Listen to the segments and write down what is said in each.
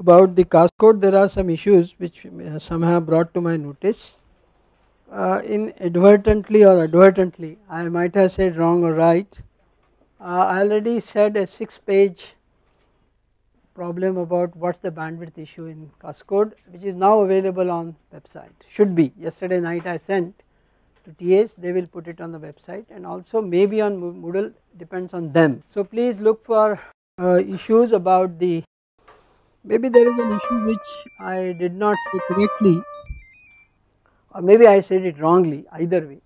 about the cascode, there are some issues which some have brought to my notice. Inadvertently or advertently, I might have said wrong or right. I already said a 6-page problem about what's the bandwidth issue in cascode, which is now available on website, should be. Yesterday night I sent to TAs, they will put it on the website, and also maybe on Moodle, depends on them. So please look for issues about the, maybe there is an issue which I did not say correctly, or maybe I said it wrongly, either way.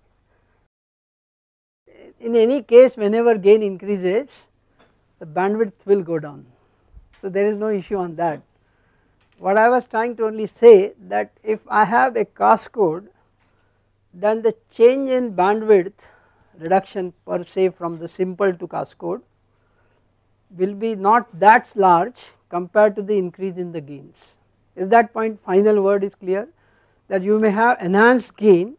In any case, whenever gain increases, the bandwidth will go down, so there is no issue on that. What I was trying to only say, that if I have a cascode, then the change in bandwidth reduction per se from the simple to cascode will be not that large compared to the increase in the gains. Is that point, final word is clear, that you may have enhanced gain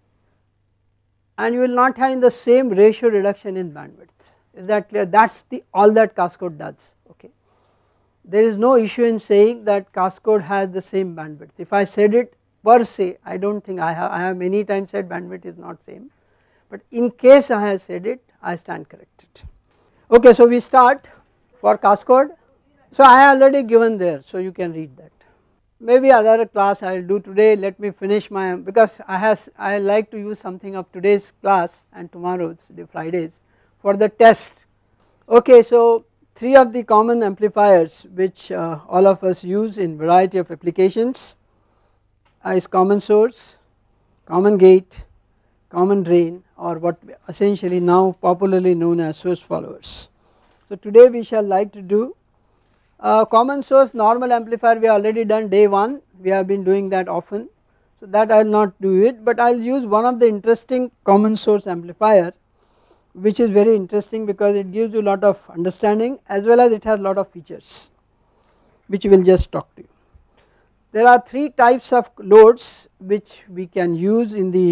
and you will not have in the same ratio reduction in bandwidth. Is that clear? That is the all that cascode does. Okay. There is no issue in saying that cascode has the same bandwidth. If I said it per se, I do not think I have many times said bandwidth is not same, but in case I have said it, I stand corrected. Okay, so we start for cascode. So I have already given there, so you can read that. Maybe other class I will do today. Let me finish my, because I like to use something of today's class and tomorrow's, the Fridays, for the test. Okay, so 3 of the common amplifiers which all of us use in variety of applications is common source, common gate, common drain, or what essentially now popularly known as source followers. So today we shall like to do common source normal amplifier. We have already done day 1, we have been doing that often, so that I will not do it, but I will use one of the interesting common source amplifier, which is very interesting because it gives you a lot of understanding as well as it has a lot of features which we will just talk to you. There are 3 types of loads which we can use in the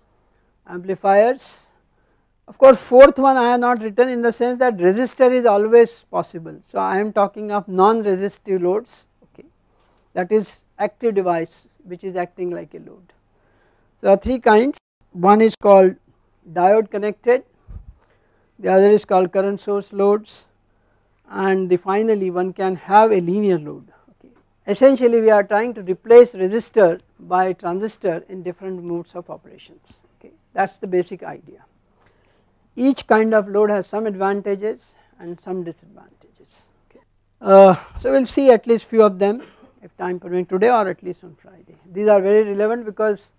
amplifiers. Of course, 4th one I have not written, in the sense that resistor is always possible. So I am talking of non-resistive loads, okay, that is active device which is acting like a load. So there are 3 kinds. One is called diode connected, the other is called current source loads, and finally one can have a linear load. Okay. Essentially we are trying to replace resistor by transistor in different modes of operations. Okay. That is the basic idea. Each kind of load has some advantages and some disadvantages. Okay. So we will see at least few of them if time permitting today, or at least on Friday. These are very relevant because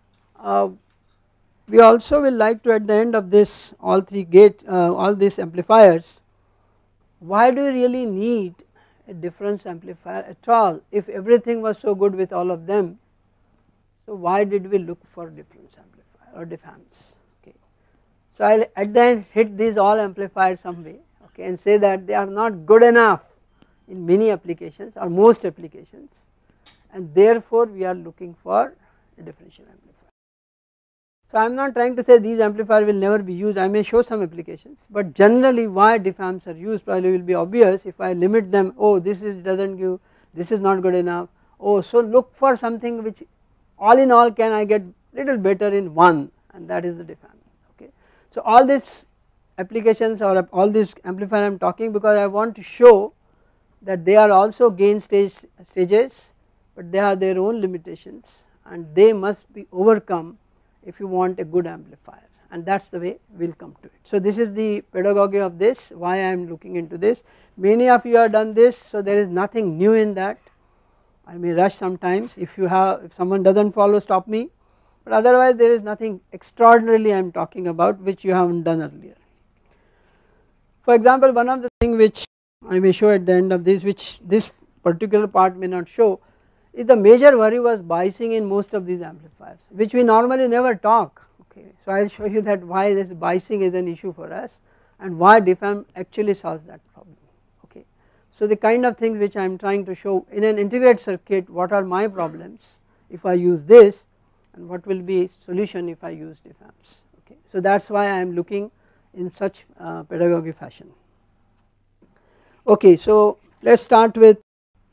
we also will like to, at the end of this, all 3 all these amplifiers, why do you really need a difference amplifier at all if everything was so good with all of them? So why did we look for difference amplifier or diff amps? So I will at the end hit these all amplifiers some way, okay, and say that they are not good enough in many applications or most applications, and therefore we are looking for a differential amplifier. So I am not trying to say these amplifiers will never be used, I may show some applications, but generally why diff amps are used probably will be obvious if I limit them. Oh, this is does not give, this is not good enough. Oh, so look for something which all in all can I get little better in one, and that is the diff amp. So all these applications or all these amplifiers I am talking, because I want to show that they are also gain stages, but they have their own limitations and they must be overcome if you want a good amplifier, and that is the way we will come to it. So this is the pedagogy of this, why I am looking into this. Many of you have done this, so there is nothing new in that. I may rush sometimes, if someone does not follow, stop me. But otherwise there is nothing extraordinarily I am talking about which you have not done earlier. For example, one of the things which I may show at the end of this, which this particular part may not show, is the major worry was biasing in most of these amplifiers, which we normally never talk. Okay. So I will show you that why this biasing is an issue for us and why diff amp actually solves that problem. Okay. So the kind of things which I am trying to show in an integrated circuit, what are my problems if I use this, and what will be solution if I use diff amps. Okay. So that is why I am looking in such pedagogy fashion. Okay, so let us start with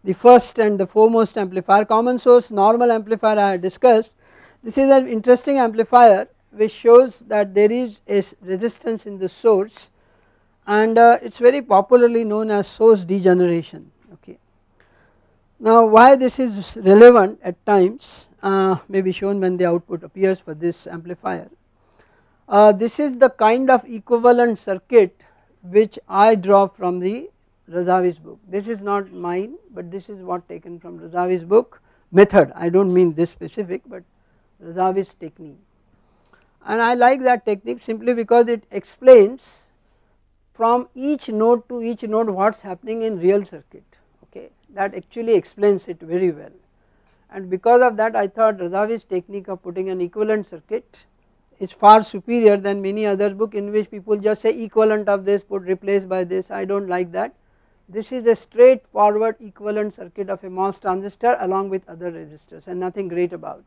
the first and the foremost amplifier. Common source normal amplifier I have discussed. This is an interesting amplifier which shows that there is a resistance in the source, and it is very popularly known as source degeneration. Okay. Now why this is relevant at times may be shown when the output appears for this amplifier. This is the kind of equivalent circuit which I draw from the Razavi's book. This is not mine, but this is what taken from Razavi's book method. I do not mean this specific, but Razavi's technique, and I like that technique simply because it explains from each node to each node what is happening in real circuit. Okay, that actually explains it very well, and because of that I thought Razavi's technique of putting an equivalent circuit is far superior than many other book in which people just say equivalent of this, put replaced by this. I do not like that. This is a straightforward equivalent circuit of a MOS transistor along with other resistors, and nothing great about.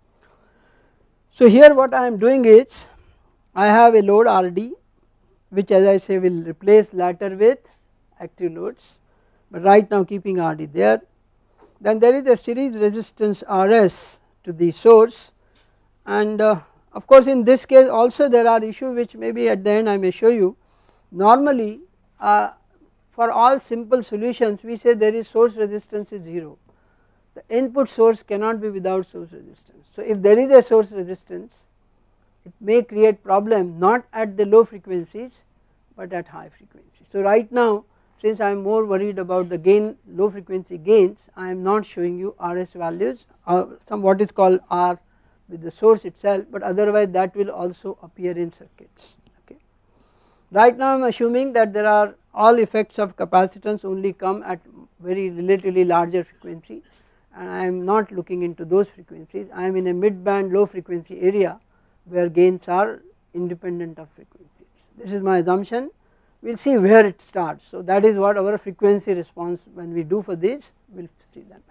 So here what I am doing is I have a load RD, which as I say will replace later with active loads, but right now keeping RD there. Then there is a series resistance RS to the source, and of course in this case also there are issues which maybe at the end I may show you. Normally for all simple solutions we say there is source resistance is 0. The input source cannot be without source resistance. So if there is a source resistance, it may create problem not at the low frequencies but at high frequencies. So right now since I am more worried about the gain, low frequency gains, I am not showing you RS values or some what is called R with the source itself, but otherwise that will also appear in circuits. Okay. Right now I am assuming that there are all effects of capacitance only come at very relatively larger frequency, and I am not looking into those frequencies. I am in a mid band low frequency area where gains are independent of frequencies. This is my assumption. We will see where it starts. So that is what our frequency response when we do for this, we will see that.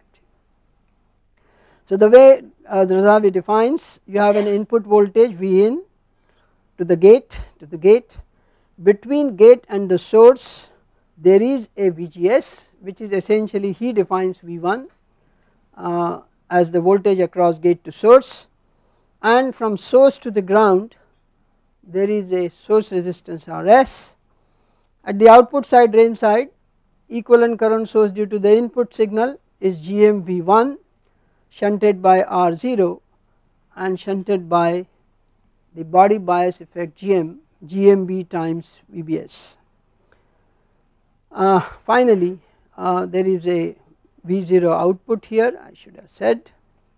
So the way Razavi defines, you have an input voltage V in to the gate, between gate and the source there is a VGS, which is essentially he defines V1 as the voltage across gate to source, and from source to the ground there is a source resistance RS. At the output side, drain side, equivalent current source due to the input signal is GM V1 shunted by R0 and shunted by the body bias effect GMB times VBS. Finally there is a V0 output here, I should have said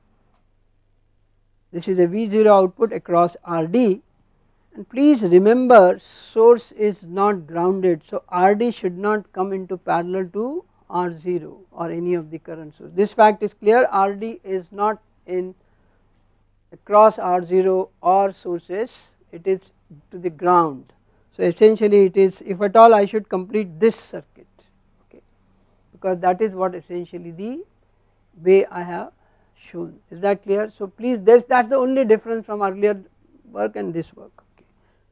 this is a V0 output across RD, and please remember source is not grounded, so RD should not come into parallel to R0 or any of the current source. This fact is clear, RD is not in across R0 or sources, it is to the ground. So essentially it is, if at all I should complete this circuit, okay, because that is what essentially the way I have shown. Is that clear? So please, that is the only difference from earlier work and this work. Okay.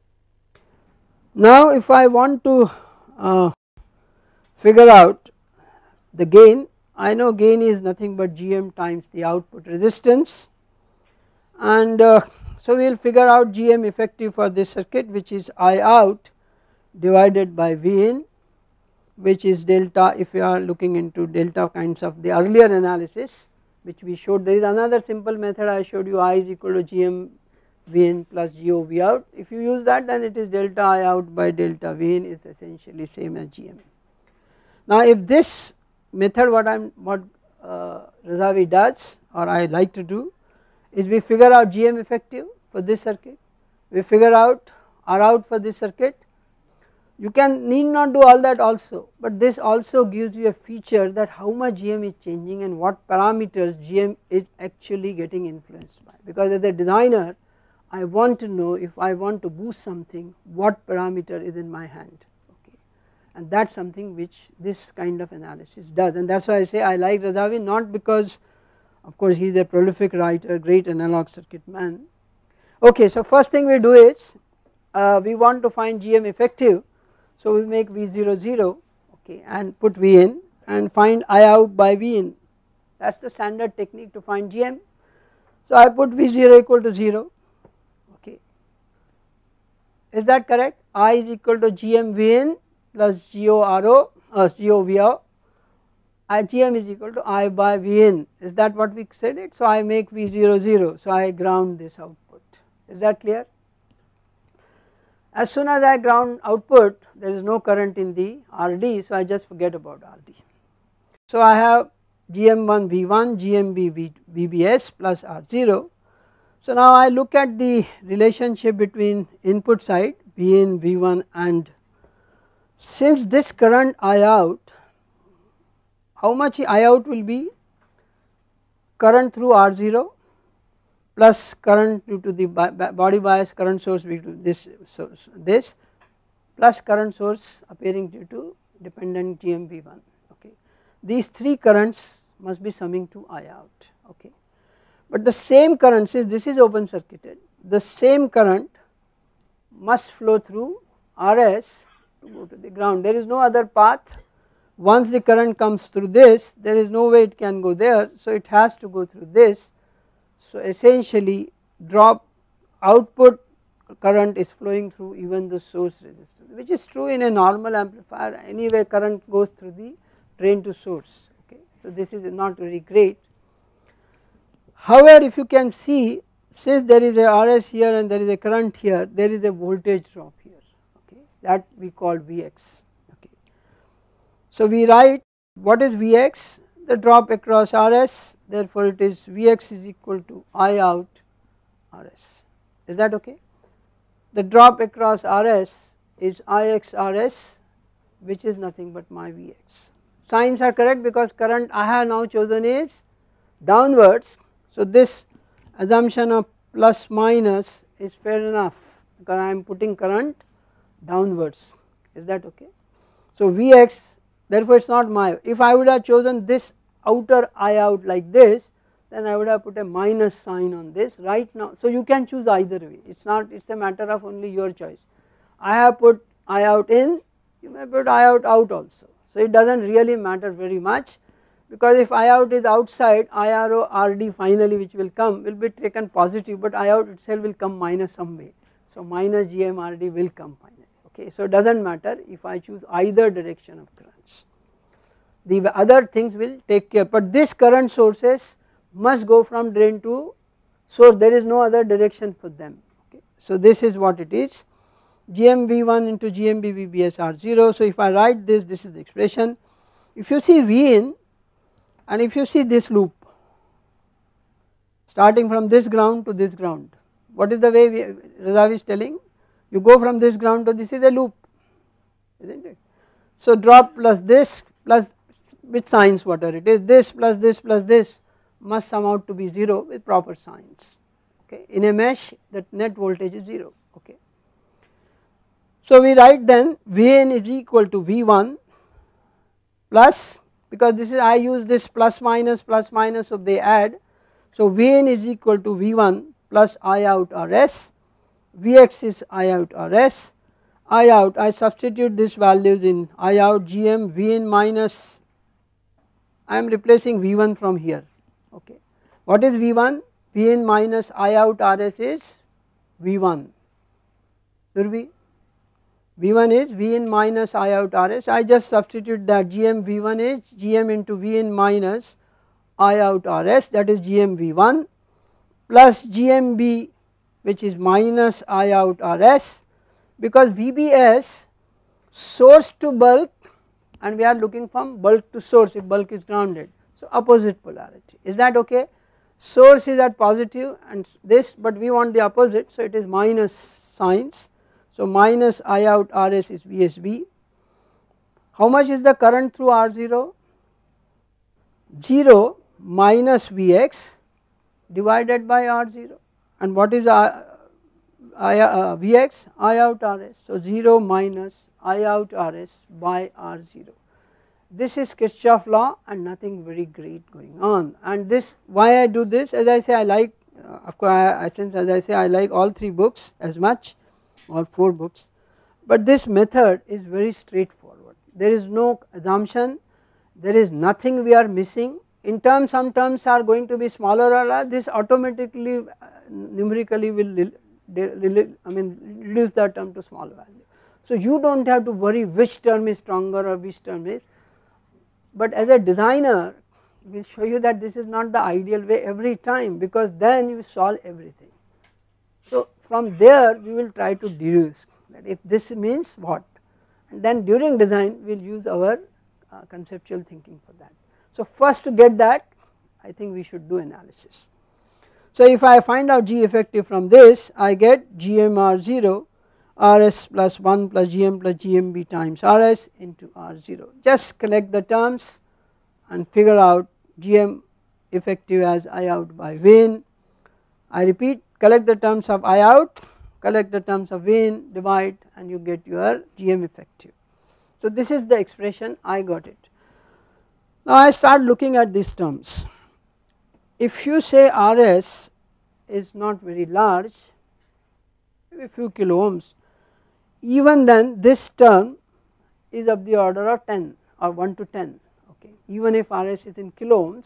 Now if I want to figure out the gain, I know gain is nothing but GM times the output resistance, and so we will figure out GM effective for this circuit, which is I out divided by V in, which is delta. If you are looking into delta kinds of the earlier analysis which we showed, there is another simple method I showed you, I is equal to GM V in plus GO V out. If you use that, then it is delta I out by delta V in is essentially same as GM. Now if this method what Razavi does, or I like to do, is we figure out GM effective for this circuit, we figure out R out for this circuit. You need not do all that also, but this also gives you a feature that how much GM is changing and what parameters GM is actually getting influenced by, because as a designer I want to know if I want to boost something what parameter is in my hand, okay, and that is something which this kind of analysis does, and that is why I say I like Razavi, not because of course he is a prolific writer, great analog circuit man. Okay, so first thing we do is we want to find GM effective, so we make V0 0, okay, and put V in, and find I out by V in, that is the standard technique to find GM. So I put V0 equal to 0, okay, is that correct? I is equal to GM V in plus GO RO GO V out, GM is equal to I by V in, is that what we said it? So I make V0 0, so I ground this output, is that clear? As soon as I ground output, there is no current in the RD, so I just forget about RD. So I have GM1 V1, GMB VBS plus R0. So now I look at the relationship between input side V in, V1, and since this current I out, how much I out will be? Current through R0 plus current due to the body bias current source due to this plus current source appearing due to dependent GMV1, okay. These three currents must be summing to I out, okay. But the same current, since this is open circuited, the same current must flow through RS to go to the ground, there is no other path. Once the current comes through this, there is no way it can go there, so it has to go through this. So essentially drop output current is flowing through even the source resistance, which is true in a normal amplifier, anyway current goes through the drain to source, okay. So this is not very great. However, if you can see, since there is a RS here and there is a current here, there is a voltage drop here, okay, that we call Vx, okay. So we write what is Vx, the drop across RS, therefore it is Vx is equal to I out RS, is that okay? The drop across RS is Ix RS, which is nothing but my Vx. Signs are correct because current I have now chosen is downwards, so this assumption of plus minus is fair enough because I am putting current downwards, is that okay? So Vx, therefore it is not my, if I would have chosen this outer I out like this, then I would have put a minus sign on this right now. So you can choose either way, it is not, it is a matter of only your choice. I have put I out in, you may put I out out also, so it does not really matter very much, because if I out is outside, IRO RD finally which will come will be taken positive, but I out itself will come minus some way, so minus GM RD will come finally, okay. So it does not matter if I choose either direction of currents, the other things will take care, but this current sources must go from drain to source, there is no other direction for them, okay. So this is what it is, GMV1 into GMB VBS R0. So if I write this, this is the expression. If you see V in and if you see this loop starting from this ground to this ground, what is the way Razavi is telling? You go from this ground to this is a loop, isn't it? So drop plus this plus with signs whatever it is, this plus this must sum out to be 0 with proper signs, okay. In a mesh that net voltage is 0, okay. So we write then Vn is equal to V1 plus, because this is I use this plus minus so they add, so Vn is equal to V1 plus I out Rs, Vx is I out Rs, I out I substitute these values in I out Gm Vn minus, I am replacing V1 from here, okay. What is V1? Vn minus I out Rs is V1, Durvi. V1 is Vn minus I out Rs, I just substitute that Gm V1 is Gm into Vn minus I out Rs, that is Gm V1 plus GMB which is minus I out Rs, because VBS source to bulk and we are looking from bulk to source if bulk is grounded, so opposite polarity, is that okay? Source is at positive and this, but we want the opposite, so it is minus signs. So minus I out Rs is VSB. How much is the current through R0? 0 minus Vx divided by R0, and what is Vx? I out Rs, so 0 minus I out Rs by R0. This is Kirchhoff law and nothing very great going on, and this why I do this, as I say I like, of course since as I say I like all 3 books as much, all 4 books, but this method is very straightforward, there is no assumption, there is nothing we are missing. In terms, some terms are going to be smaller or large, this automatically numerically will reduce that term to small value. So you do not have to worry which term is stronger or which term is, but as a designer we will show you that this is not the ideal way every time, because then you solve everything. So from there we will try to deduce that if this means what, and then during design we will use our conceptual thinking for that. So first to get that, I think we should do analysis. So if I find out G effective from this, I get GMR0 Rs plus 1 plus Gm plus Gmb times Rs into R0. Just collect the terms and figure out Gm effective as I out by V in. I repeat, collect the terms of I out, collect the terms of V in, divide, and you get your Gm effective. So this is the expression, I got it. Now I start looking at these terms. If you say Rs is not very large, maybe a few kilo ohms, even then this term is of the order of 10 or 1 to 10, okay. Even if Rs is in kilo ohms,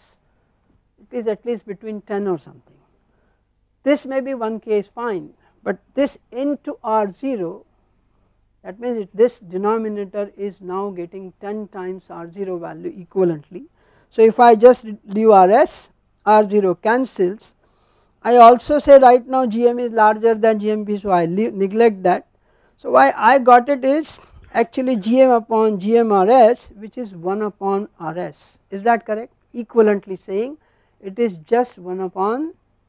it is at least between 10 or something. This may be 1k is fine, but this into R0, that means this denominator is now getting 10 times R0 value equivalently. So if I just leave Rs, R0 cancels. I also say right now Gm is larger than Gmb, so I neglect that. So why I got it is actually Gm upon Gm-Rs, which is 1 upon Rs, is that correct? Equivalently saying it is just 1 upon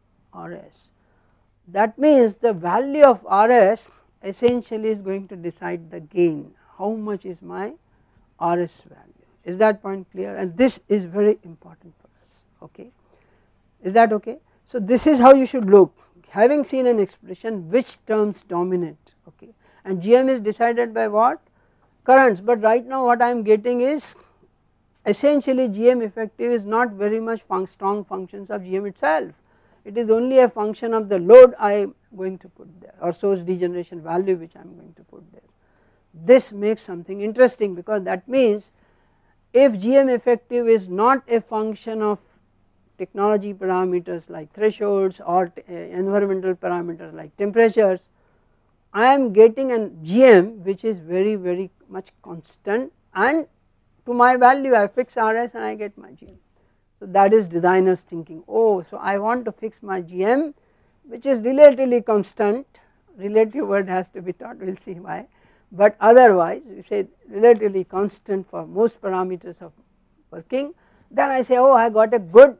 Rs. That means the value of Rs essentially is going to decide the gain, how much is my Rs value, is that point clear? And this is very important for us, okay, is that okay? So this is how you should look, having seen an expression which terms dominate, okay, and Gm is decided by what? Currents, but right now what I am getting is essentially Gm effective is not very much strong functions of Gm itself, it is only a function of the load I am going to put there, or source degeneration value which I am going to put there. This makes something interesting, because that means if Gm effective is not a function of technology parameters like thresholds or environmental parameters like temperatures, I am getting an Gm which is very much constant, and to my value I fix Rs and I get my Gm. So that is designers thinking, oh, so I want to fix my Gm which is relatively constant, relative word has to be taught, we will see why, but otherwise we say relatively constant for most parameters of working, then I say, oh, I got a good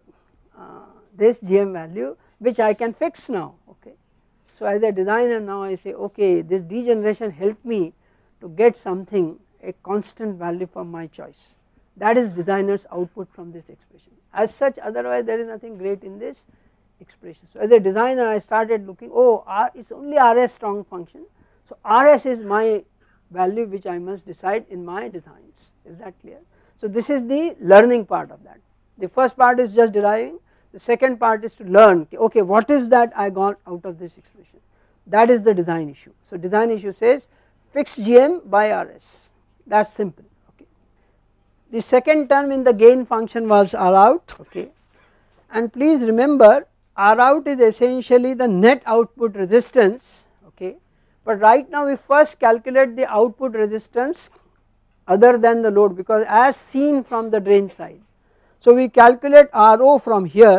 this Gm value which I can fix now, okay. So as a designer now I say, okay, this degeneration helped me to get something, a constant value for my choice, that is designer's output from this expression. As such, otherwise there is nothing great in this expression. So as a designer I started looking, oh, it is only Rs strong function, so Rs is my value which I must decide in my designs, is that clear? So this is the learning part of that. The first part is just deriving, the second part is to learn, okay, what is that I got out of this expression, that is the design issue. So design issue says fix Gm by Rs, that is simple, okay. The second term in the gain function was R out, okay, and please remember R out is essentially the net output resistance, okay, but right now we first calculate the output resistance other than the load, because as seen from the drain side. So we calculate RO from here.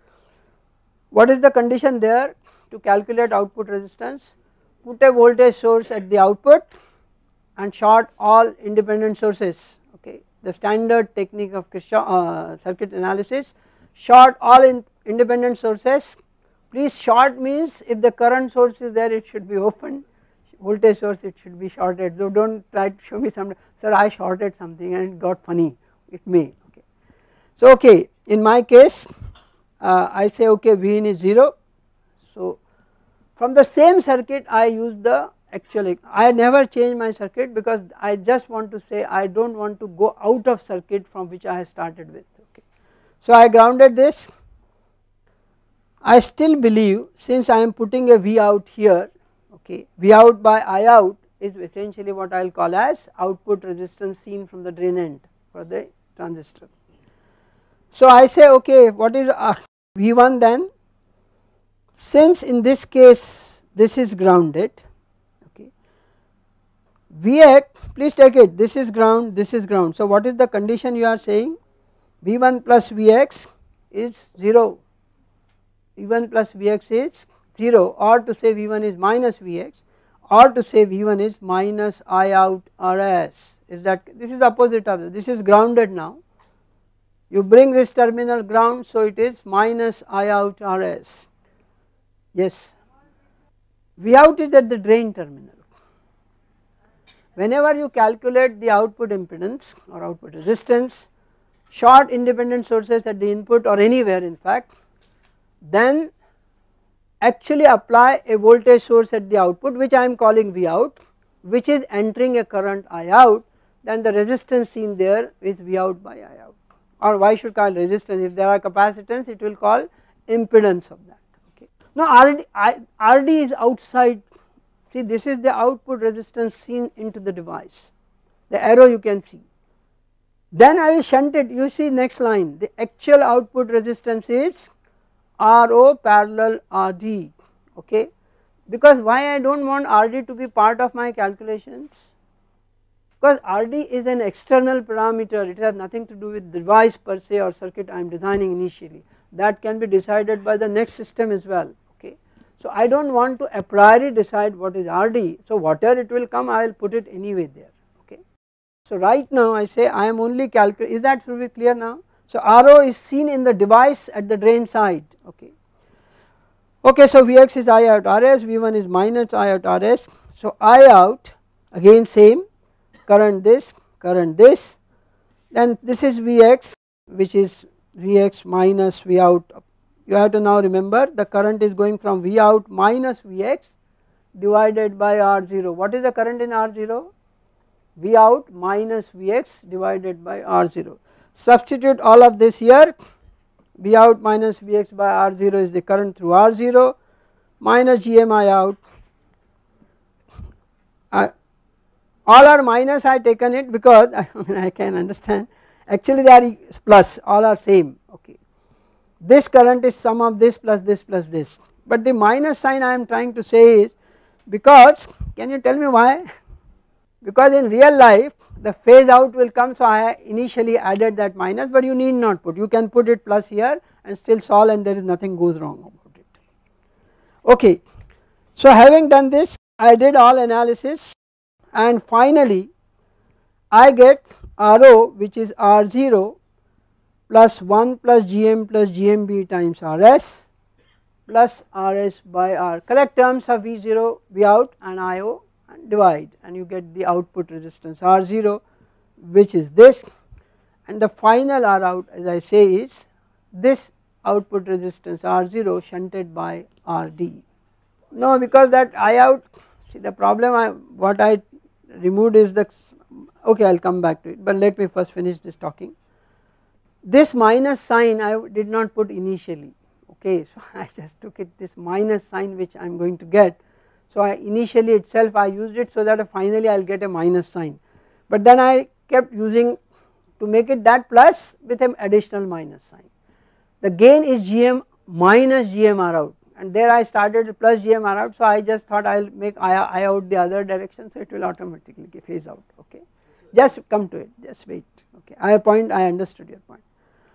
What is the condition there to calculate output resistance? Put a voltage source at the output and short all independent sources, okay, the standard technique of Kirchhoff circuit analysis, short all independent sources. Please, short means if the current source is there it should be open, voltage source it should be shorted. So do not try to show me some, sir I shorted something and it got funny, it may, okay. So okay, in my case I say okay, V in is 0. So from the same circuit I use the actual, I never change my circuit because I just want to say I do not want to go out of circuit from which I have started with, okay. So I grounded this. I still believe, since I am putting a V out here, okay, V out by I out is essentially what I will call as output resistance seen from the drain end for the transistor. So I say okay, what is V1 then? Since in this case this is grounded, okay, Vx, please take it, this is ground, this is ground. So what is the condition you are saying? V1 plus Vx is 0, V1 plus Vx is 0, or to say V1 is minus Vx, or to say V1 is minus I out Rs. Is that, this is opposite of this is grounded now, you bring this terminal ground, so it is minus I out Rs. Yes, V out is at the drain terminal. Whenever you calculate the output impedance or output resistance, short independent sources at the input or anywhere in fact, then actually apply a voltage source at the output, which I am calling V out, which is entering a current I out, then the resistance seen there is V out by I out, or why should call resistance, if there are capacitance it will call impedance of that. Okay. Now RD is outside, see this is the output resistance seen into the device, the arrow you can see. Then I will shunt it, you see next line, the actual output resistance is RO parallel RD, okay, because why I do not want RD to be part of my calculations, because RD is an external parameter, it has nothing to do with device per se or circuit I am designing initially, that can be decided by the next system as well, okay. So I do not want to a priori decide what is RD, so whatever it will come I will put it anyway there, okay. So right now I say I am only calculating, is that should be clear now? So RO is seen in the device at the drain side, okay. Okay, so Vx is I out Rs, V1 is minus I out Rs, so I out again same, current this, then this is Vx, which is Vx minus V out. You have to now remember the current is going from V out minus Vx divided by R0. What is the current in R0? V out minus Vx divided by R0. Substitute all of this here, V out minus Vx by R0 is the current through R0 minus GMI out. All are minus, I taken it because I can understand, actually they are plus, all are same, okay. This current is sum of this plus this plus this, but the minus sign I am trying to say is because, can you tell me why? Because in real life the phase out will come, so I initially added that minus, but you need not put, you can put it plus here and still solve and there is nothing goes wrong about it. Okay, so having done this I did all analysis and finally I get RO, which is R0 plus 1 plus GMB times RS plus RS by R, collect terms of V0, V out and IO and divide and you get the output resistance R0, which is this, and the final R out as I say is this output resistance R0 shunted by RD. No, because that I out, see the problem what I removed is the, okay I will come back to it, but let me first finish this talking. This minus sign I did not put initially, okay, so I just took it, this minus sign which I am going to get, so I initially itself I used it so that finally I will get a minus sign, but then I kept using to make it that plus with an additional minus sign. The gain is GM minus GMR out, and there I started with plus GMR out, so I just thought I will make I out the other direction, so it will automatically phase out, okay. Just come to it, just wait, okay, I understood your point.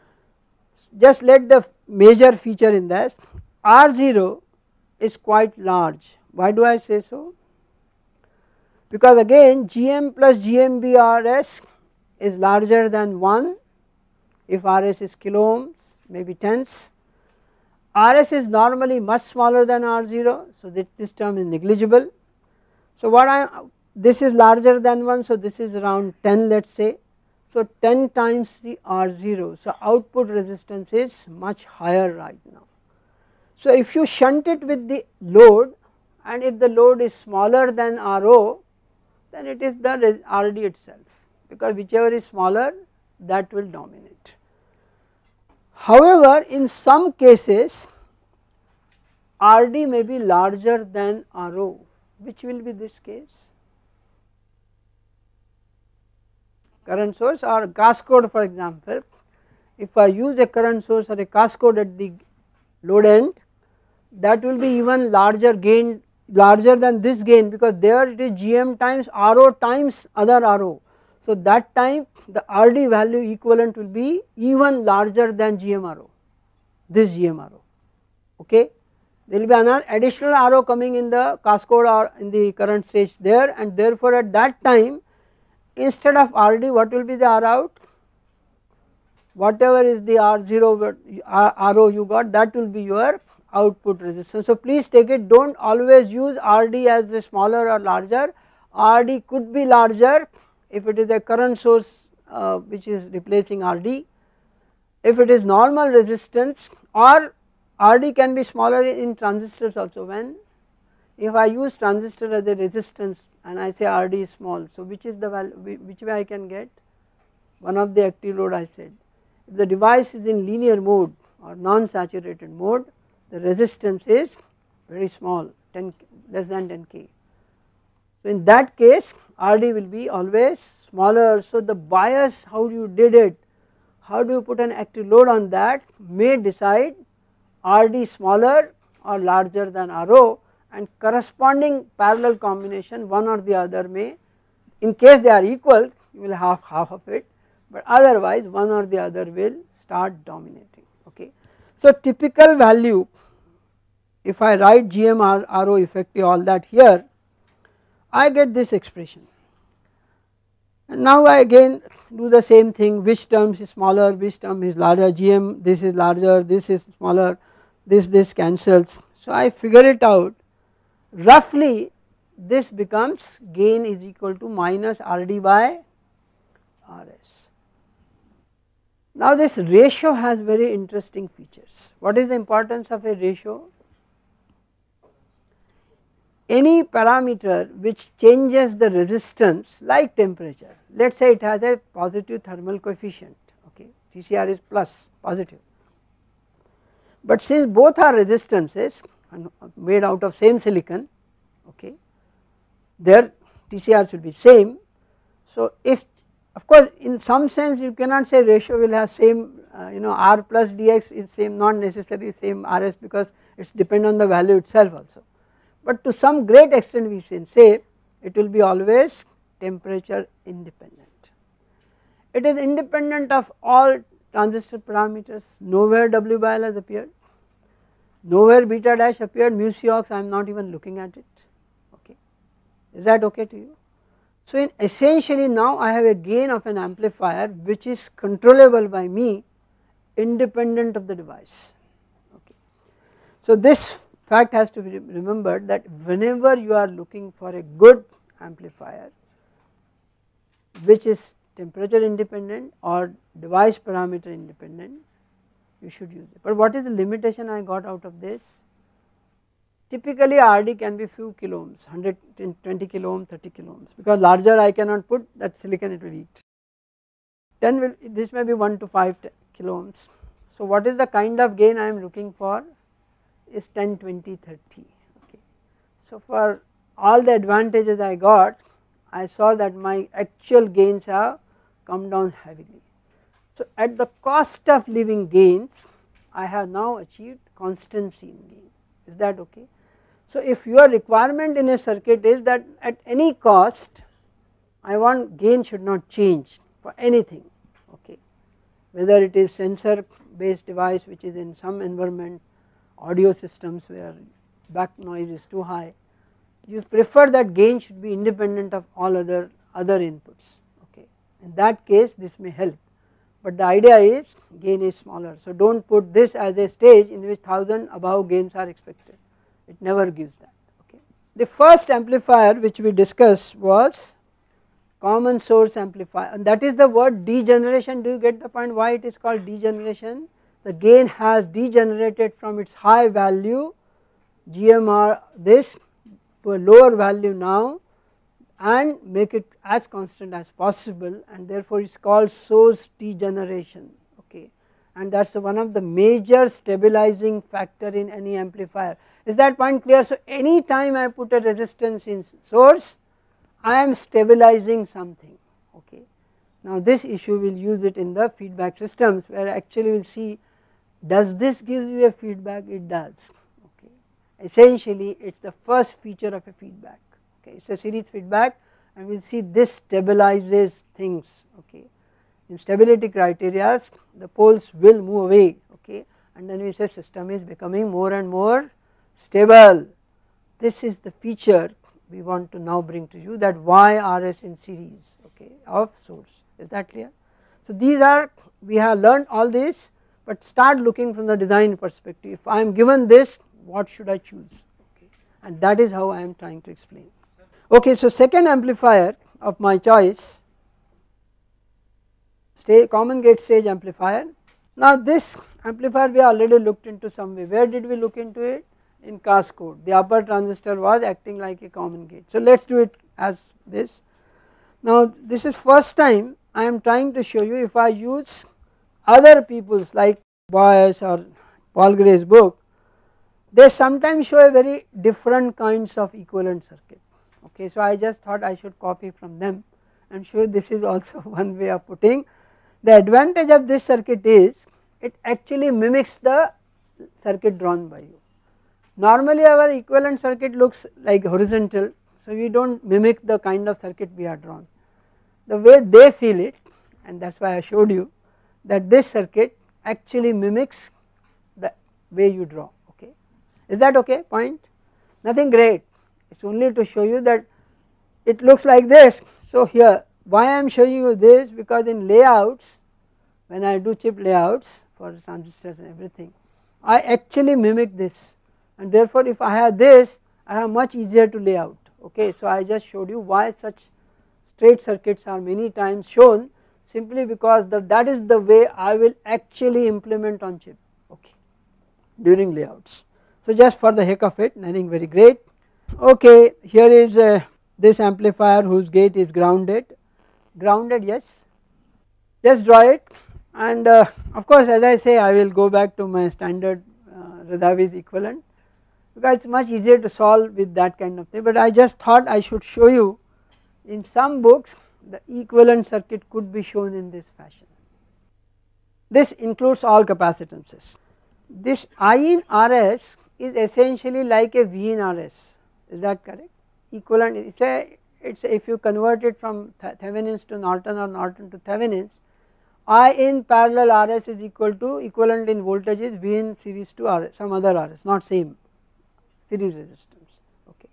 Just let the major feature in this, R0 is quite large. Why do I say so? Because again GM plus GMB RS is larger than 1 if RS is kilo ohms, maybe tenths. RS is normally much smaller than R0, so this term is negligible. So what this is larger than 1, so this is around 10 let us say, so 10 times the R0, so output resistance is much higher right now. So if you shunt it with the load and if the load is smaller than RO, then it is the RD itself, because whichever is smaller that will dominate. However, in some cases RD may be larger than RO, which will be this case? current source or cascode for example. If I use a current source or a cascode at the load end, that will be even larger gain, larger than this gain, because there it is GM times RO times other RO. So that time the RD value equivalent will be even larger than GMRO, this GMRO, okay. There will be another additional RO coming in the cascode or in the current stage there, and therefore at that time instead of RD what will be the R out, whatever is the R0 RO you got, that will be your output resistance. So please take it, do not always use RD as a smaller or larger. RD could be larger if it is a current source which is replacing RD. If it is normal resistance, or RD can be smaller in transistors also. When if I use transistor as a resistance and I say RD is small, so which is the value, which way I can get? One of the active load I said, if the device is in linear mode or non-saturated mode, the resistance is very small, 10 less than 10k. So in that case RD will be always smaller. So the bias, how you did it, how do you put an active load on that may decide RD smaller or larger than RO, and corresponding parallel combination one or the other may, in case they are equal you will have half of it, but otherwise one or the other will start dominating, okay. So typical value, if I write GM RO effective all that here, I get this expression, and now I again do the same thing, which terms is smaller, which term is larger, GM this is larger, this is smaller, this cancels. So I figure it out, roughly this becomes gain is equal to minus RD by RS. Now this ratio has very interesting features. What is the importance of a ratio? Any parameter which changes the resistance, like temperature, let us say it has a positive thermal coefficient, okay, TCR is plus positive, but since both are resistances and made out of same silicon, okay, their TCRs will be same. So if, of course in some sense you cannot say ratio will have same R plus dx is same, not necessarily same RS, because it is depend on the value itself also, but to some great extent we can say it will be always temperature independent. It is independent of all transistor parameters, nowhere W by L has appeared, nowhere beta dash appeared, mu Cox I am not even looking at it, okay. Is that okay to you? So in essentially now I have a gain of an amplifier which is controllable by me independent of the device, okay. So this fact has to be remembered, that whenever you are looking for a good amplifier which is temperature independent or device parameter independent, you should use it. But what is the limitation I got out of this? Typically RD can be few kilo ohms, 120 kilo ohm, 30 kilo ohms, because larger I cannot put, that silicon it will eat. 10 will, this may be 1 to 5 kilo ohms. So what is the kind of gain I am looking for is 10, 20, 30, okay. So for all the advantages I got, I saw that my actual gains have come down heavily. So at the cost of living gains I have now achieved constancy in gain, is that okay? So if your requirement in a circuit is that at any cost I want gain should not change for anything, okay, whether it is sensor based device which is in some environment, audio systems where back noise is too high, you prefer that gain should be independent of all other inputs, okay. In that case this may help, but the idea is gain is smaller. So do not put this as a stage in which 1000 above gains are expected, it never gives that, okay. The first amplifier which we discussed was common source amplifier, and that is the word degeneration. Do you get the point why it is called degeneration? The gain has degenerated from its high value GMR this to a lower value now and make it as constant as possible, and therefore it is called source degeneration, okay. And that is one of the major stabilizing factor in any amplifier. Is that point clear? So any time I put a resistance in source I am stabilizing something, okay. Now this issue we will use it in the feedback systems, where actually we will see, does this give you a feedback? It does. Okay. Essentially it is the first feature of a feedback. Okay. It is a series feedback, and we will see this stabilizes things. Okay. In stability criteria the poles will move away, okay, and then we say system is becoming more and more stable. This is the feature we want to now bring to you, that why RS in series, okay, of source. Is that clear? So these are, we have learned all this, but start looking from the design perspective. If I am given this, what should I choose? Okay. And that is how I am trying to explain. Okay, so second amplifier of my choice, common gate stage amplifier. Now this amplifier we already looked into some way. Where did we look into it? In Cascode. The upper transistor was acting like a common gate. So let us do it as this. Now this is first time I am trying to show you, if I use other people's like Boyce or Paul Gray's book, they sometimes show a very different kinds of equivalent circuit. Okay, so I just thought I should copy from them. I am sure this is also one way of putting. The advantage of this circuit is it actually mimics the circuit drawn by you. Normally our equivalent circuit looks like horizontal, so we do not mimic the kind of circuit we have drawn. The way they feel it, and that is why I showed you that this circuit actually mimics the way you draw. Okay, is that okay? Point? Nothing great, it is only to show you that it looks like this. So here, why I am showing you this, because in layouts, when I do chip layouts for transistors and everything, I actually mimic this, and therefore if I have this, I have much easier to lay out. Okay, so I just showed you why such straight circuits are many times shown, simply because that is the way I will actually implement on chip, okay, during layouts. So just for the heck of it, nothing very great. Okay, here is this amplifier whose gate is grounded. Grounded, yes, just draw it, and of course as I say, I will go back to my standard Radavi's equivalent, because it is much easier to solve with that kind of thing, but I just thought I should show you, in some books the equivalent circuit could be shown in this fashion. This includes all capacitances. This I in RS is essentially like a V in RS, is that correct? Equivalent, it's if you convert it from Thevenin's to Norton or Norton to Thevenin's, I in parallel RS is equal to, equivalent in voltage is V in series to RS, some other RS, not same series resistance. Okay.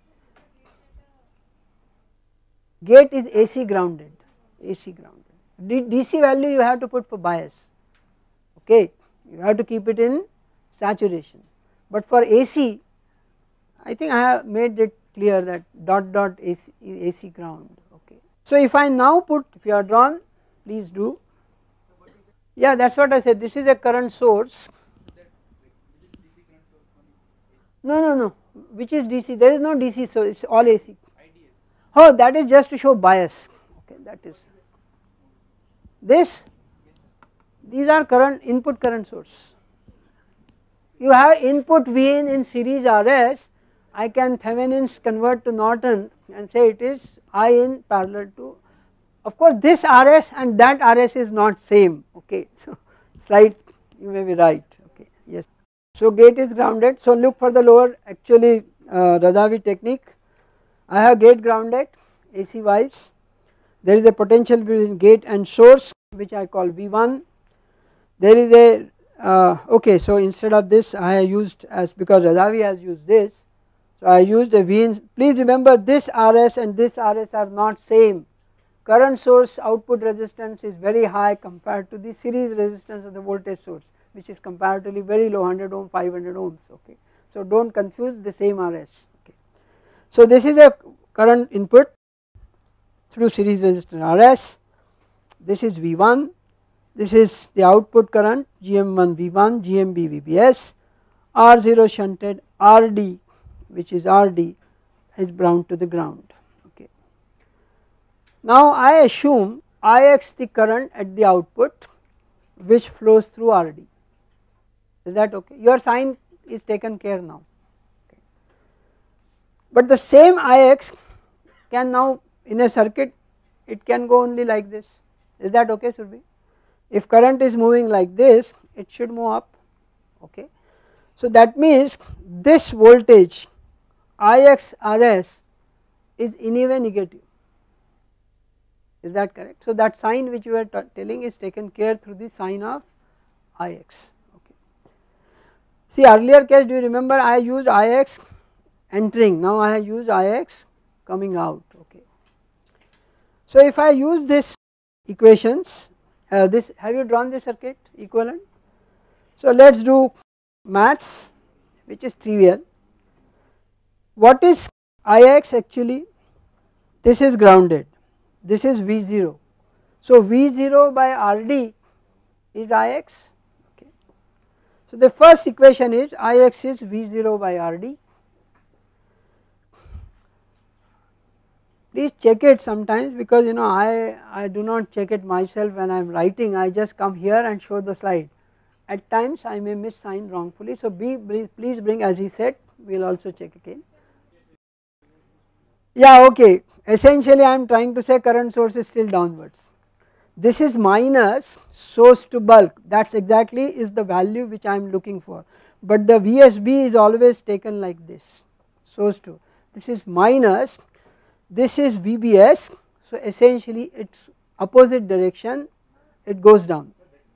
Gate is AC grounded, AC grounded. DC value you have to put for bias, okay, you have to keep it in saturation, but for AC I think I have made it clear that dot dot AC ground. Okay. So if I now put, if you are drawn, please do. Yeah, that is what I said, this is a current source. No, which is DC, there is no DC, so it is all AC. Oh, that is just to show bias, okay, that is this, these are current, input current source. You have input V in series RS, I can Thevenin's convert to Norton and say it is I in parallel to, of course this RS and that RS is not same, okay, so slight, you may be right, okay, yes. So gate is grounded, so look for the lower, actually Radavi technique. I have gate grounded AC wise, there is a potential between gate and source which I call V1, there is a okay, so instead of this I have used, as because Radavi has used this, so I used a V in, please remember this RS and this RS are not same, current source output resistance is very high compared to the series resistance of the voltage source, which is comparatively very low, 100 ohm, 500 ohms, okay. So do not confuse the same RS, okay. So this is a current input through series resistor RS, this is V1, this is the output current GM1 V1, GMB VBS, R0 shunted RD, which is RD, is bound to the ground, okay. Now I assume Ix the current at the output which flows through RD, is that okay? Your sign is taken care now, okay. But the same Ix can now in a circuit, it can go only like this, is that okay Surbhi? If current is moving like this, it should move up, okay. So that means this voltage IXRS is anyway negative, is that correct? So that sign which you are telling is taken care through the sign of Ix, okay. See earlier case, do you remember I used Ix entering, now I have used Ix coming out, okay. So if I use this equations, this, have you drawn the circuit equivalent? So let us do maths which is trivial. What is Ix actually? This is grounded, this is V0. So V0 by RD is Ix, okay. So the first equation is Ix is V0 by RD. Please check it sometimes, because you know I do not check it myself when I am writing, I just come here and show the slide. At times I may miss sign wrongfully, so please bring, as he said, we will also check again. Yeah, okay, essentially I am trying to say current source is still downwards. This is minus source to bulk, that is exactly is the value which I am looking for, but the VSB is always taken like this, source to, this is minus, this is VBS, so essentially its opposite direction, it goes down.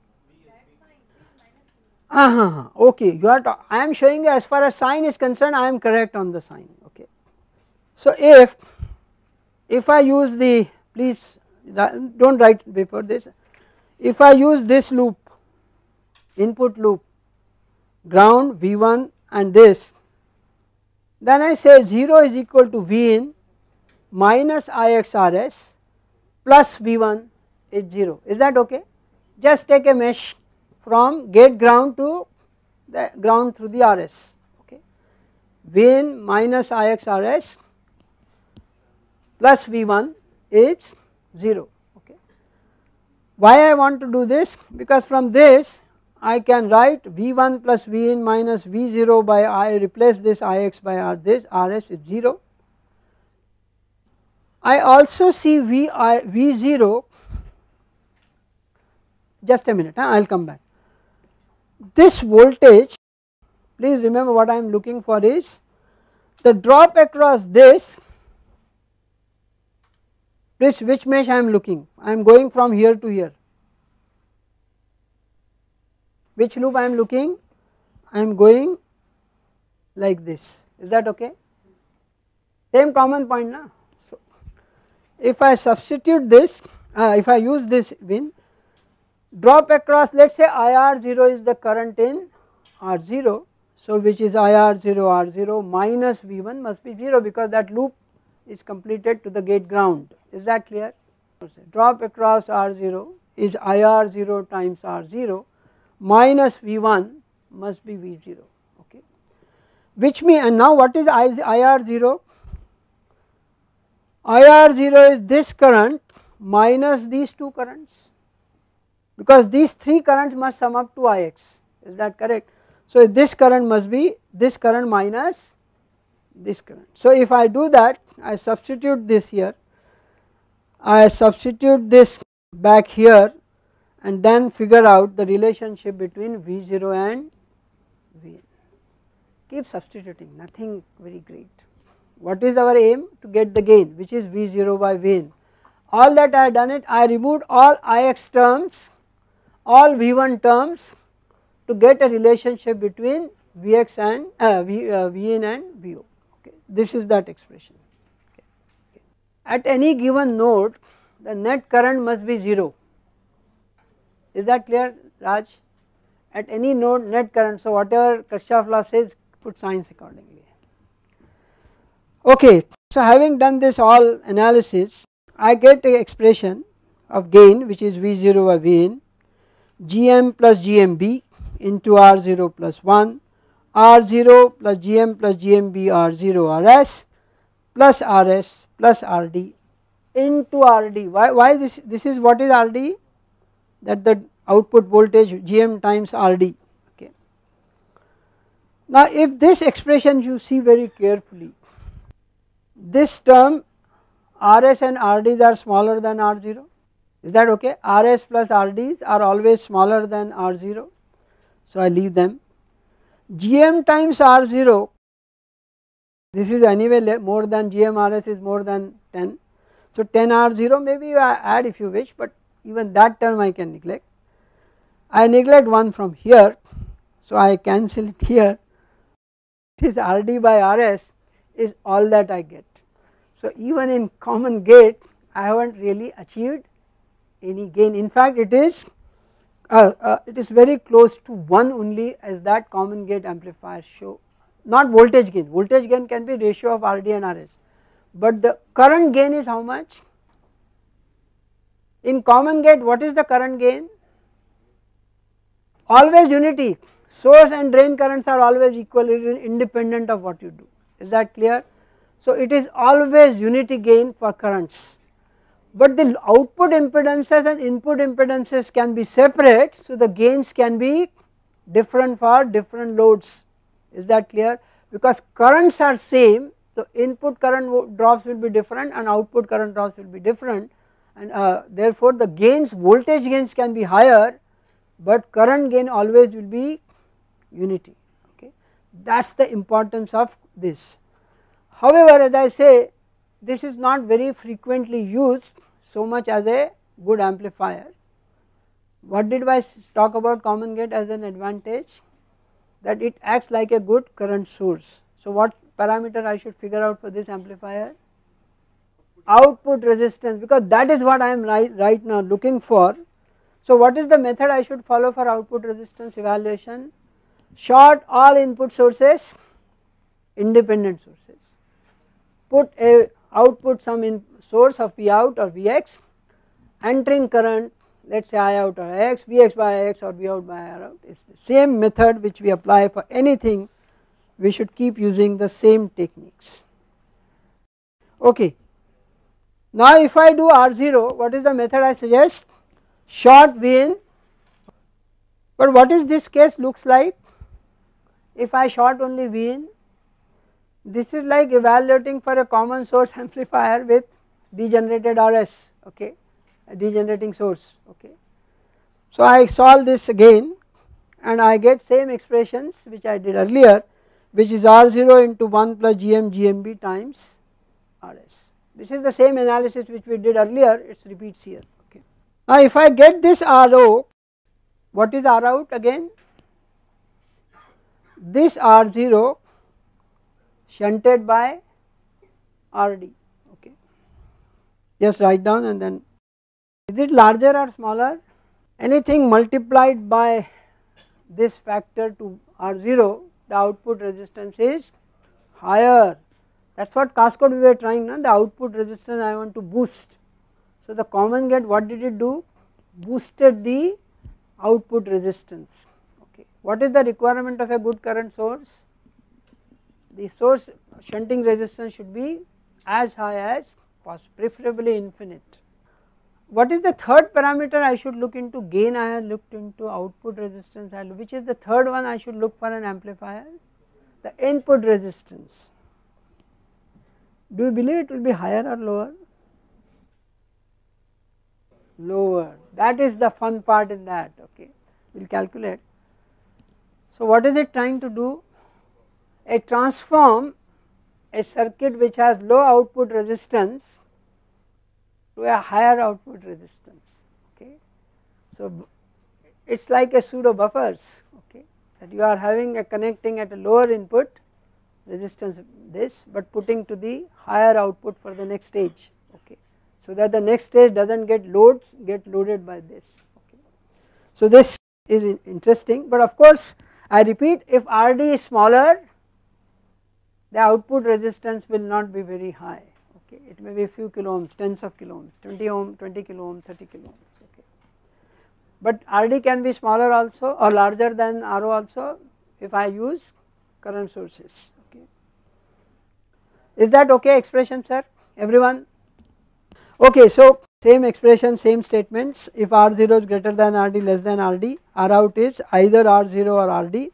Okay, you are, I am showing you as far as sign is concerned, I am correct on the sign, okay. So if I use the, please do not write before this, if I use this loop, input loop, ground V1 and this, then I say 0 is equal to Vin minus IXRS plus V1 is 0, is that okay? Just take a mesh from gate ground to the ground through the RS, okay. Vin minus IXRS plus V1 is 0, okay. Why I want to do this? Because from this I can write V1 plus Vin minus V0 by I, replace this Ix by R, this RS is 0. I also see V0, just a minute, I will come back. This voltage, please remember what I am looking for is the drop across this, which mesh I am looking, I am going from here to here, which loop I am looking, I am going like this, is that okay? Same common point na. So if I substitute this, if I use this Vin, drop across, let us say IR0 is the current in R0, so which is IR0 R0 minus V1 must be 0, because that loop is completed to the gate ground, is that clear? Drop across R0 is IR0 times R0 minus V1 must be V0, okay. Which means, and now what is IR0? IR0 is this current minus these two currents, because these three currents must sum up to Ix, is that correct? So this current must be this current minus this current. So if I do that, I substitute this here, I substitute this back here, and then figure out the relationship between V0 and Vn. Keep substituting, nothing very great. What is our aim? To get the gain, which is V0 by Vn. All that I have done it, I removed all Ix terms, all V1 terms, to get a relationship between Vx and Vn and Vo, okay. This is that expression, okay. At any given node, the net current must be 0, is that clear, Raj? At any node net current, so whatever Kirchhoff law says, put signs accordingly. Okay, so having done this all analysis, I get a expression of gain which is V0 by Vn, Gm plus Gmb into R0 plus 1, R0 plus Gm plus Gmb R0 Rs plus Rs plus Rd into Rd. Why this? This is what is Rd? That the output voltage Gm times Rd, okay. Now if this expression you see very carefully, this term Rs and Rds are smaller than R0, Is that okay? Rs plus Rds are always smaller than R0, so I leave them. Gm times R0, this is anyway more than Gm Rs is more than 10, so 10 R0 maybe you add if you wish, but even that term I can neglect. I neglect one from here, so I cancel it here. It is Rd by Rs is all that I get. So even in common gate I haven't really achieved any gain. In fact, it is very close to 1 only, as that common gate amplifiers show. Not voltage gain can be ratio of Rd and Rs, but the current gain is how much? In common gate what is the current gain? Always unity, source and drain currents are always equal independent of what you do, is that clear? So it is always unity gain for currents, but the output impedances and input impedances can be separate, so the gains can be different for different loads, is that clear? Because currents are same, so input current drops will be different and output current drops will be different, and therefore the gains, voltage gains can be higher, but current gain always will be unity, okay. That is the importance of this. However, as I say, this is not very frequently used so much as a good amplifier. What did I talk about common gate as an advantage? That it acts like a good current source. So what parameter I should figure out for this amplifier? Output resistance, because that is what I am right now looking for. So what is the method I should follow for output resistance evaluation? Short all input sources, independent sources, put a output some in source of V out or Vx, entering current, let us say I out or Ix, Vx by Ix or V out by R out, is the same method which we apply for anything. We should keep using the same techniques, okay. Now if I do R0, what is the method I suggest? Short V in, but what is this case looks like? If I short only V in, this is like evaluating for a common source amplifier with degenerated Rs, okay, a degenerating source, okay. So I solve this again and I get same expressions which I did earlier, which is R0 into 1 plus GMB times Rs. This is the same analysis which we did earlier, it repeats here, okay. Now if I get this RO, what is R out again? This R0 shunted by Rd, okay. Just write down and then, is it larger or smaller? Anything multiplied by this factor to R0, the output resistance is higher. That is what cascade we were trying, no? The output resistance I want to boost. So the common gate, what did it do? Boosted the output resistance, okay. What is the requirement of a good current source? The source shunting resistance should be as high as possible, preferably infinite. What is the third parameter I should look into? Gain I have looked into, output resistance I look, which is the third one I should look for an amplifier? The input resistance. Do you believe it will be higher or lower? Lower, that is the fun part in that, okay. We will calculate. So what is it trying to do? A transform a circuit which has low output resistance to a higher output resistance, okay. So it is like a pseudo buffers, okay, that you are having a connecting at a lower input resistance this, but putting to the higher output for the next stage, okay, so that the next stage does not get loaded by this, okay. So this is interesting, but of course I repeat, if Rd is smaller, the output resistance will not be very high, okay. It may be a few kilo ohms, tens of kilo ohms, 20 ohm, 20 kilo ohm, 30 kilo ohms, okay. But Rd can be smaller also or larger than Ro also if I use current sources, okay. Is that okay expression, sir, everyone? Okay, so same expression, same statements. If R0 is greater than Rd, less than Rd, R out is either R0 or Rd.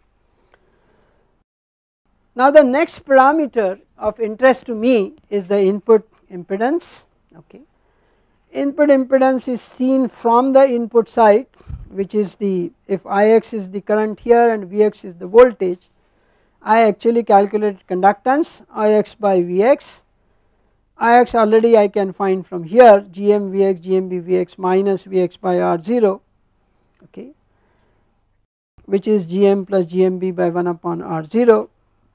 Now the next parameter of interest to me is the input impedance, okay. input impedance is seen from the input side, which is the, if Ix is the current here and Vx is the voltage, I actually calculate conductance Ix by Vx. Ix already I can find from here, Gm Vx Gmb Vx minus Vx by R0, okay, which is Gm plus Gmb by 1 upon R0.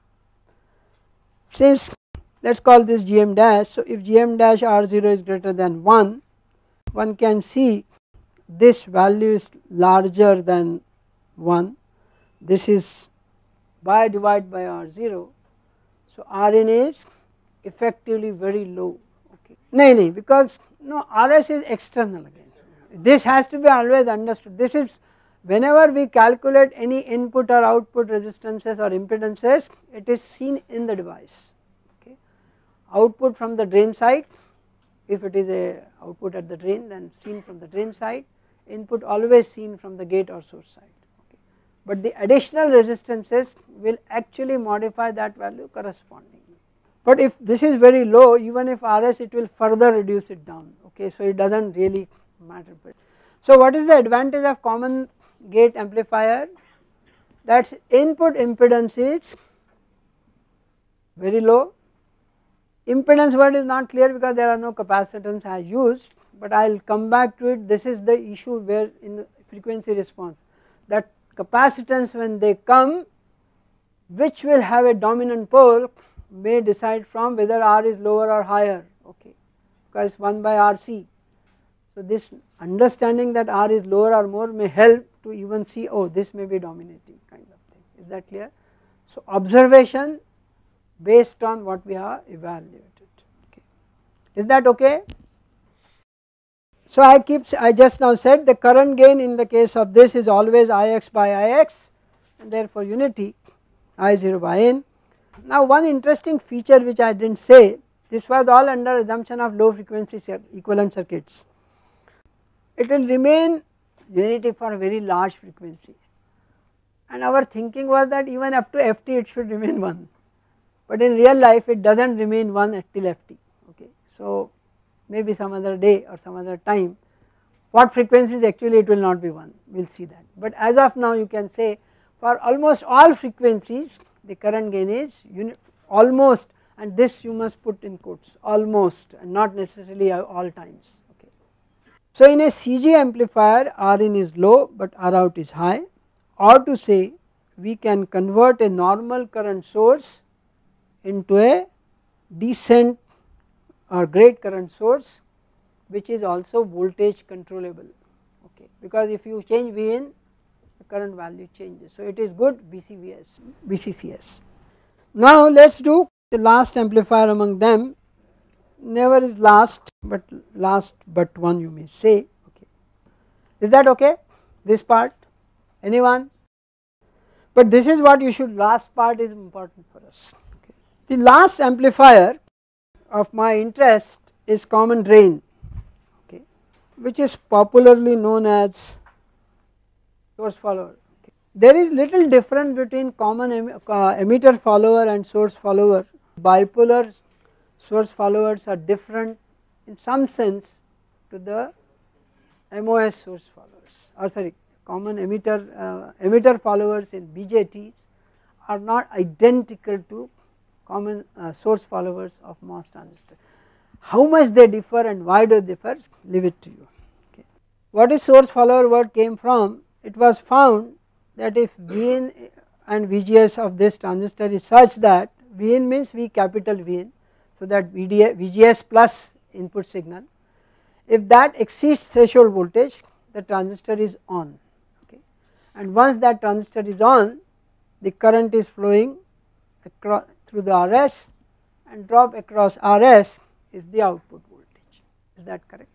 Since let us call this Gm dash, so if Gm dash R0 is greater than 1, one can see this value is larger than 1, this is by divide by R0, so Rin is effectively very low, okay. No, because no, Rs is external again, this has to be always understood. This is whenever we calculate any input or output resistances or impedances, it is seen in the device, okay. Output from the drain side, if it is a output at the drain, then seen from the drain side, input always seen from the gate or source side, okay. But the additional resistances will actually modify that value correspondingly. But if this is very low, even if Rs, it will further reduce it down, okay, so it does not really matter. So what is the advantage of common gate amplifier? That input impedance is very low. Impedance word is not clear because there are no capacitance as used, but I will come back to it. This is the issue where in frequency response, that capacitance when they come, which will have a dominant pole, may decide from whether R is lower or higher, okay, because 1 by RC. So this understanding that R is lower or more may help to even see, oh, this may be dominating kind of thing, is that clear? So observation based on what we have evaluated, okay. Is that okay? So I just now said the current gain in the case of this is always Ix by Ix, and therefore unity I0 by N. Now one interesting feature which I did not say, this was all under assumption of low frequency equivalent circuits. It will remain unity for a very large frequency, and our thinking was that even up to Ft it should remain 1, but in real life it does not remain 1 till Ft, okay. So maybe some other day or some other time, what frequencies actually it will not be 1, we will see that, but as of now you can say for almost all frequencies the current gain is almost, and this you must put in quotes, almost, and not necessarily all times, okay. So in a CG amplifier Rin is low but Rout is high, or to say we can convert a normal current source into a decent or great current source which is also voltage controllable, okay, because if you change Vin, the current value changes, so it is good VCCS. Now let us do the last amplifier among them, never is last but one you may say, okay. Is that okay, this part, anyone? But this is what you should, last part is important for us, okay. The last amplifier of my interest is common drain, okay, which is popularly known as source follower, okay. There is little difference between common emitter follower and source follower. Bipolar source followers are different in some sense to the MOS source followers, or sorry, common emitter followers in BJTs are not identical to common source followers of MOS transistor. How much they differ and why do they differ, leave it to you, okay. What is source follower word came from? It was found that if Vn and Vgs of this transistor is such that Vn means V capital Vn, so that Vgs plus input signal, if that exceeds threshold voltage, the transistor is on, okay, and once that transistor is on, the current is flowing across through the Rs, and drop across Rs is the output voltage, is that correct?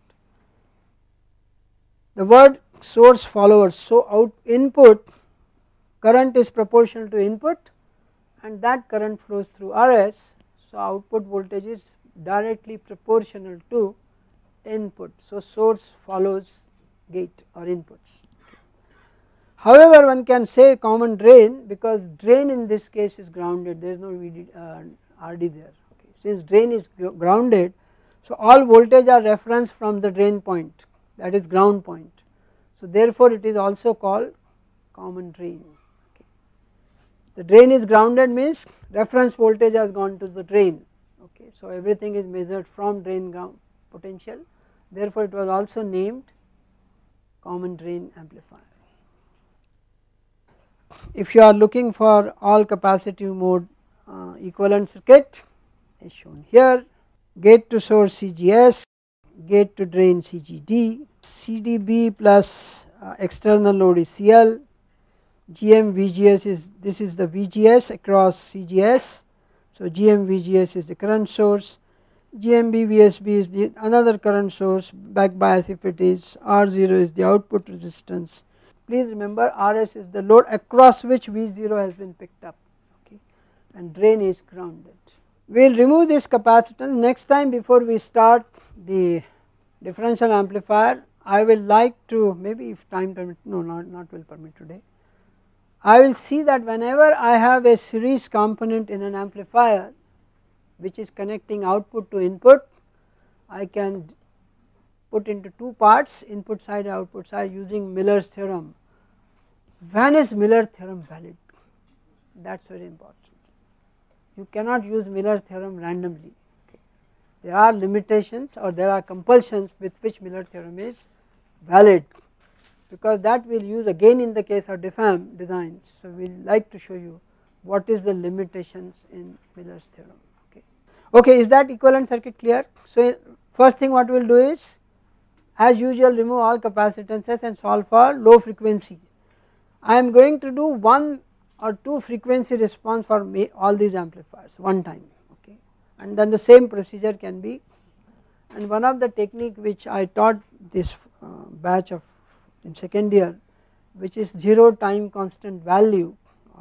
The word source follower, so input current is proportional to input and that current flows through Rs, so output voltage is directly proportional to input, so source follows gate or inputs. However, one can say common drain, because drain in this case is grounded, there is no RD there, okay. Since drain is grounded, So all voltage are referenced from the drain point, that is ground point. So therefore it is also called common drain. Okay. The drain is grounded means reference voltage has gone to the drain. Okay. So everything is measured from drain ground potential, therefore it was also named common drain amplifier. If you are looking for all capacitive mode equivalent circuit is shown here, gate to source CGS, gate to drain CGD, CDB plus external load is CL, GM VGS is, this is the VGS across CGS, so GM VGS is the current source, GMB VSB is the another current source, back bias if it is, R0 is the output resistance. Please remember RS is the load across which V0 has been picked up, okay, and drain is grounded. We will remove this capacitance next time. Before we start the differential amplifier, I will like to, maybe if time permit, no, not will permit today, I will see that whenever I have a series component in an amplifier which is connecting output to input, I can put into two parts, input side and output side, using Miller's theorem. When is Miller theorem valid? That is very important. You cannot use Miller theorem randomly. Okay. There are limitations or there are compulsions with which Miller theorem is valid, because that we will use again in the case of DFAM designs. So we will like to show you what is the limitations in Miller's theorem. Okay. Okay, is that equivalent circuit clear? So first thing what we will do is, as usual, remove all capacitances and solve for low frequency. I am going to do one or two frequency response for all these amplifiers one time, okay, and then the same procedure can be. And one of the technique which I taught this batch of in second year, which is zero time constant value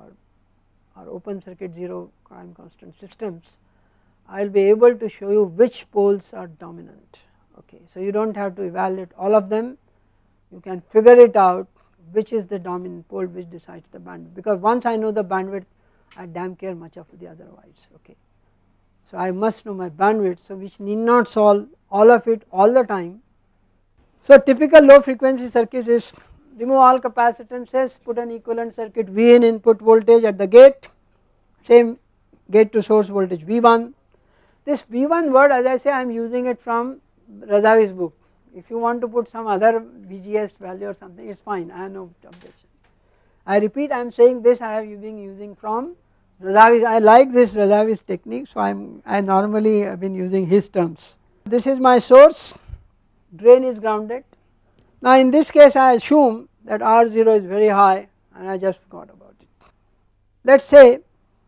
or open circuit zero time constant systems, I will be able to show you which poles are dominant. Okay, so you do not have to evaluate all of them, you can figure it out which is the dominant pole which decides the bandwidth, because once I know the bandwidth I damn care much of the otherwise. Okay. So I must know my bandwidth, so which need not solve all of it all the time. So typical low frequency circuit is remove all capacitances, put an equivalent circuit V in input voltage at the gate, same gate to source voltage V1. This V1 word, as I say, I am using it from Razavi's book. If you want to put some other VGS value or something, it is fine, I have no objection. I repeat, I am saying this I have been using from Razavi's. I like this Razavi's technique, so I normally have been using his terms. This is my source, drain is grounded. Now in this case I assume that R0 is very high and I just forgot about it. Let us say,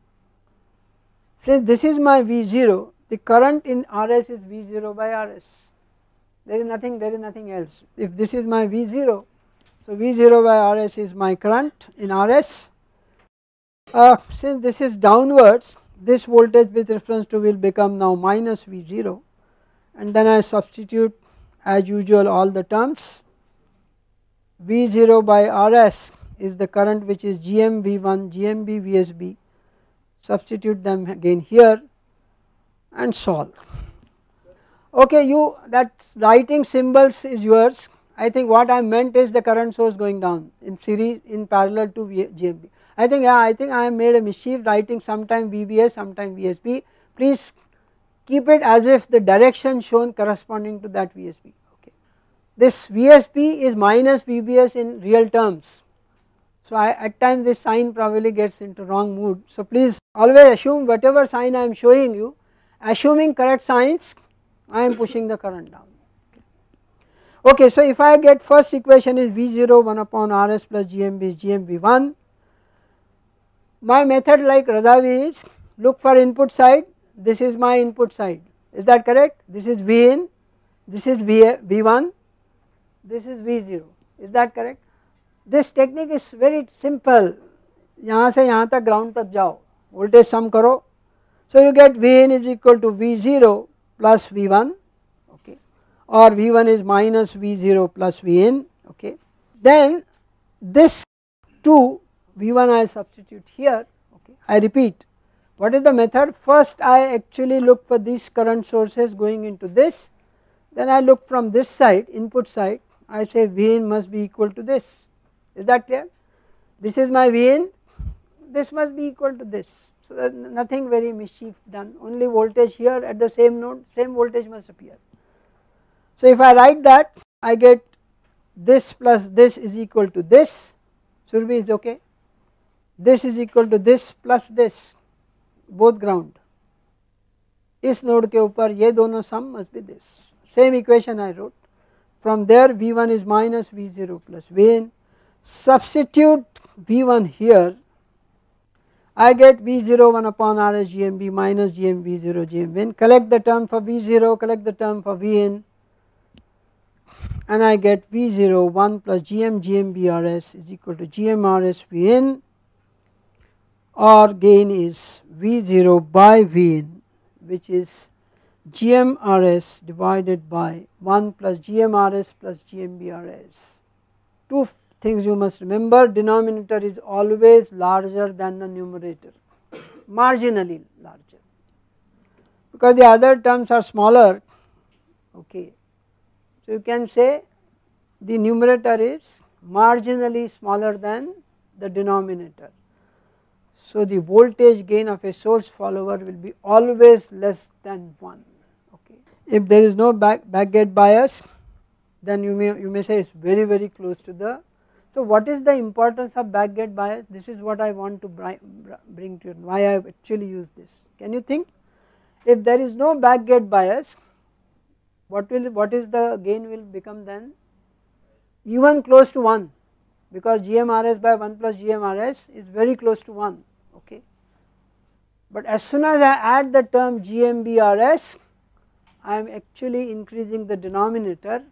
since this is my V0, the current in RS is V0 by RS. There is nothing else. If this is my V0, so V0 by RS is my current in RS. Since this is downwards, this voltage with reference to will become now minus V0, and then I substitute as usual all the terms. V0 by RS is the current which is GM V1, GMB VSB, substitute them again here and solve. Okay, you that writing symbols is yours. I think what I meant is the current source going down in series in parallel to GMB. I think I have made a mischief writing sometime VBS, sometime VSB. Please keep it as if the direction shown corresponding to that VSB. Okay, this VSB is minus VBS in real terms. So at times this sign probably gets into wrong mood. So please always assume whatever sign I am showing you, assuming correct signs, I am pushing the current down. Okay, so if I get first equation is V0 1 upon RS plus GMB is GMV1. My method like Razavi is look for input side, this is my input side, is that correct? This is V in, this is V1, this is V0, is that correct? This technique is very simple, यहाँ से यहाँ तक ground तक जाओ, voltage sum करो, so you get V in is equal to V0 plus V1, okay, or V1 is minus V0 plus V in, okay. Then this 2 V1 I substitute here, okay. I repeat, What is the method? First I actually look for these current sources going into this, then I look from this side, input side, I say V in must be equal to this. Is that clear? This is my V in, this must be equal to this. So that nothing very mischief done, only voltage here at the same node, same voltage must appear. So if I write that, I get this plus this is equal to this, Surabhi is okay. This is equal to this plus this, both ground. इस node के ऊपर ये दोनों sum must be this. Same equation I wrote. From there V1 is minus V0 plus Vn. Substitute V1 here. I get V0 1 upon Rs GMB minus GM V0 GMVn. Collect the term for V0, collect the term for Vn, and I get V0 1 plus GM GMB Rs is equal to GM Rs Vn, or gain is V0 by Vn, which is GM Rs divided by 1 plus GM Rs plus GMB Rs. Two things you must remember: denominator is always larger than the numerator, marginally larger, because the other terms are smaller. Okay, so you can say the numerator is marginally smaller than the denominator. So the voltage gain of a source follower will be always less than 1. Okay, if there is no backgate bias, then you may say it's very close to the. So what is the importance of backgate bias? This is what I want to bring to you, why I have actually used this. Can you think? If there is no backgate bias, what is the gain will become then? Even close to 1, because GMRS by 1 plus GMRS is very close to 1. Okay, but as soon as I add the term GMBRS, I am actually increasing the denominator,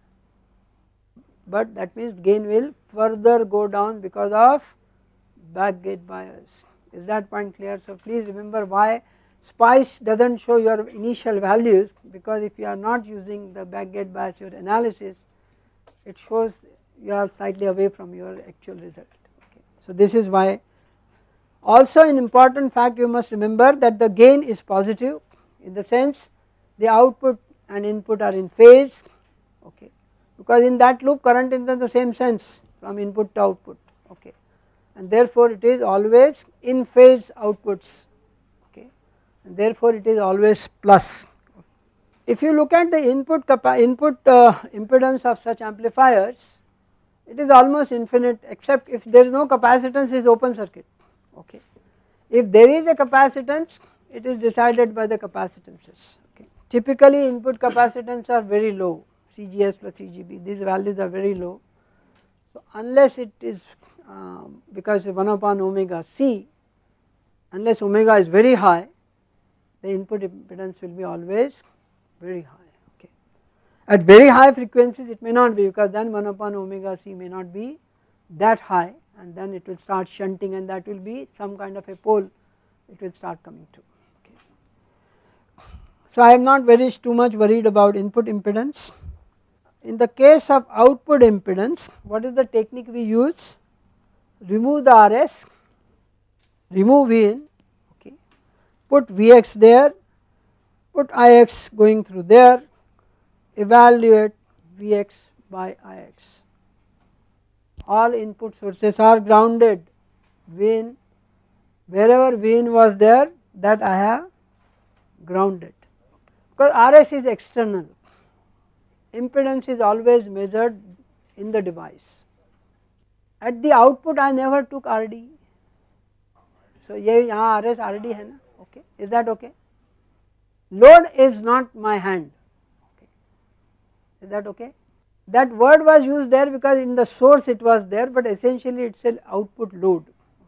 but that means gain will further go down because of backgate bias. Is that point clear? So please remember why SPICE does not show your initial values, because if you are not using the backgate bias your analysis, it shows you are slightly away from your actual result. Okay. So this is why. Also an important fact you must remember, that the gain is positive, in the sense the output and input are in phase. Okay, because in that loop current is in the same sense from input to output. Okay, and therefore it is always in phase outputs. Okay, and therefore it is always plus. If you look at the input impedance of such amplifiers, it is almost infinite, except if there is no capacitance, is open circuit. Okay, if there is a capacitance, it is decided by the capacitances. Okay, typically input capacitance are very low, CGS plus CGB, these values are very low. So unless it is because 1 upon omega C, unless omega is very high, the input impedance will be always very high. Okay, at very high frequencies it may not be, because then 1 upon omega C may not be that high, and then it will start shunting, and that will be some kind of a pole it will start coming to. Okay. So I am not too much worried about input impedance. In the case of output impedance, what is the technique we use? Remove the Rs, remove Vin, okay, put Vx there, put Ix going through there, evaluate Vx by Ix. All input sources are grounded. Vin, wherever Vin was there, that I have grounded, because Rs is external. Impedance is always measured in the device. At the output I never took RD, so ये यहाँ Rs RD है ना. Okay, is that okay? Load is not my hand. Okay. Is that okay? That word was used there because in the source it was there, but essentially it is an output load.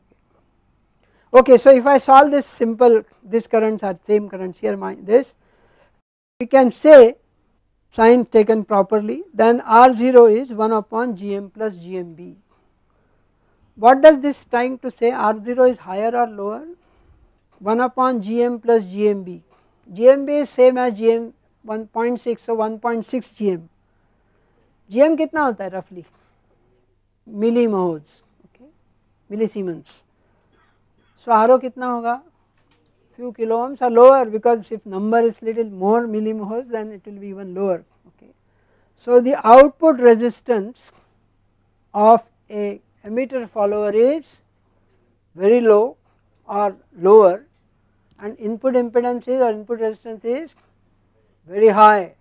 Okay, so if I solve this simple, this currents are same currents here, this, we can say, sign taken properly, then R0 is 1 upon Gm plus Gmb. What does this trying to say? R0 is higher or lower? 1 upon Gm plus Gmb. Gmb is same as Gm 1.6, so 1.6 Gm. Gm कितना होता है roughly? Millimoles, okay, millisiemens. So RO कितना होगा? few kilo ohms or lower, because if number is little more millimoles then it will be even lower. Okay. So the output resistance of a emitter follower is very low or lower, and input impedance is, or input resistance is, very high.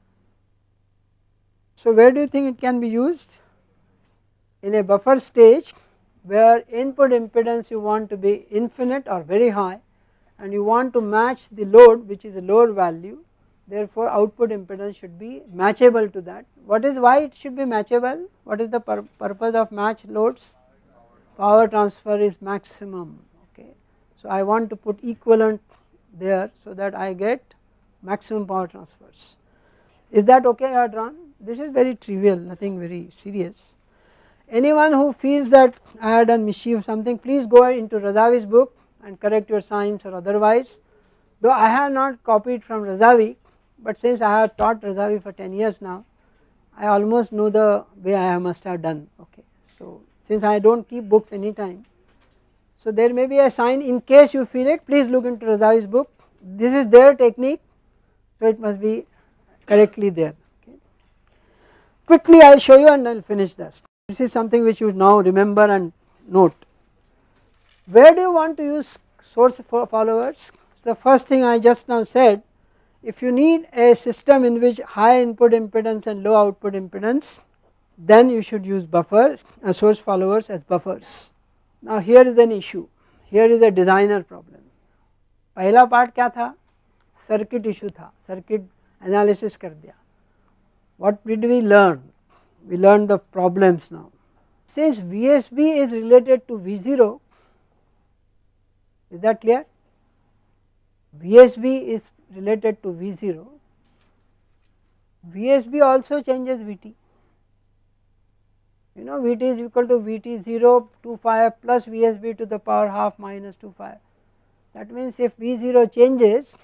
So where do you think it can be used? In a buffer stage where input impedance you want to be infinite or very high, and you want to match the load which is a lower value, therefore output impedance should be matchable to that. What is, why it should be matchable? What is the purpose of match loads? Power transfer is maximum. Okay. So I want to put equivalent there so that I get maximum power transfers. Is that okay, I have drawn? This is very trivial, nothing very serious. Anyone who feels that I have done mischief something, please go into Razavi's book and correct your signs or otherwise. Though I have not copied from Razavi, but since I have taught Razavi for 10 years now, I almost know the way I must have done. Okay. So since I do not keep books anytime, so there may be a sign, in case you feel it, please look into Razavi's book. This is their technique, so it must be correctly there. Okay. Quickly I will show you and I will finish this. This is something which you now remember and note. Where do you want to use source followers? The first thing I just now said, if you need a system in which high input impedance and low output impedance, then you should use buffers, source followers as buffers. Now here is an issue, here is a designer problem. पहला part क्या था? Circuit issue था, circuit analysis कर दिया. What did we learn? We learned the problems now. Since VSB is related to V0, is that clear? VSB is related to V0, VSB also changes Vt. You know Vt is equal to Vt0 25 plus VSB to the power half minus 25. That means if V0 changes,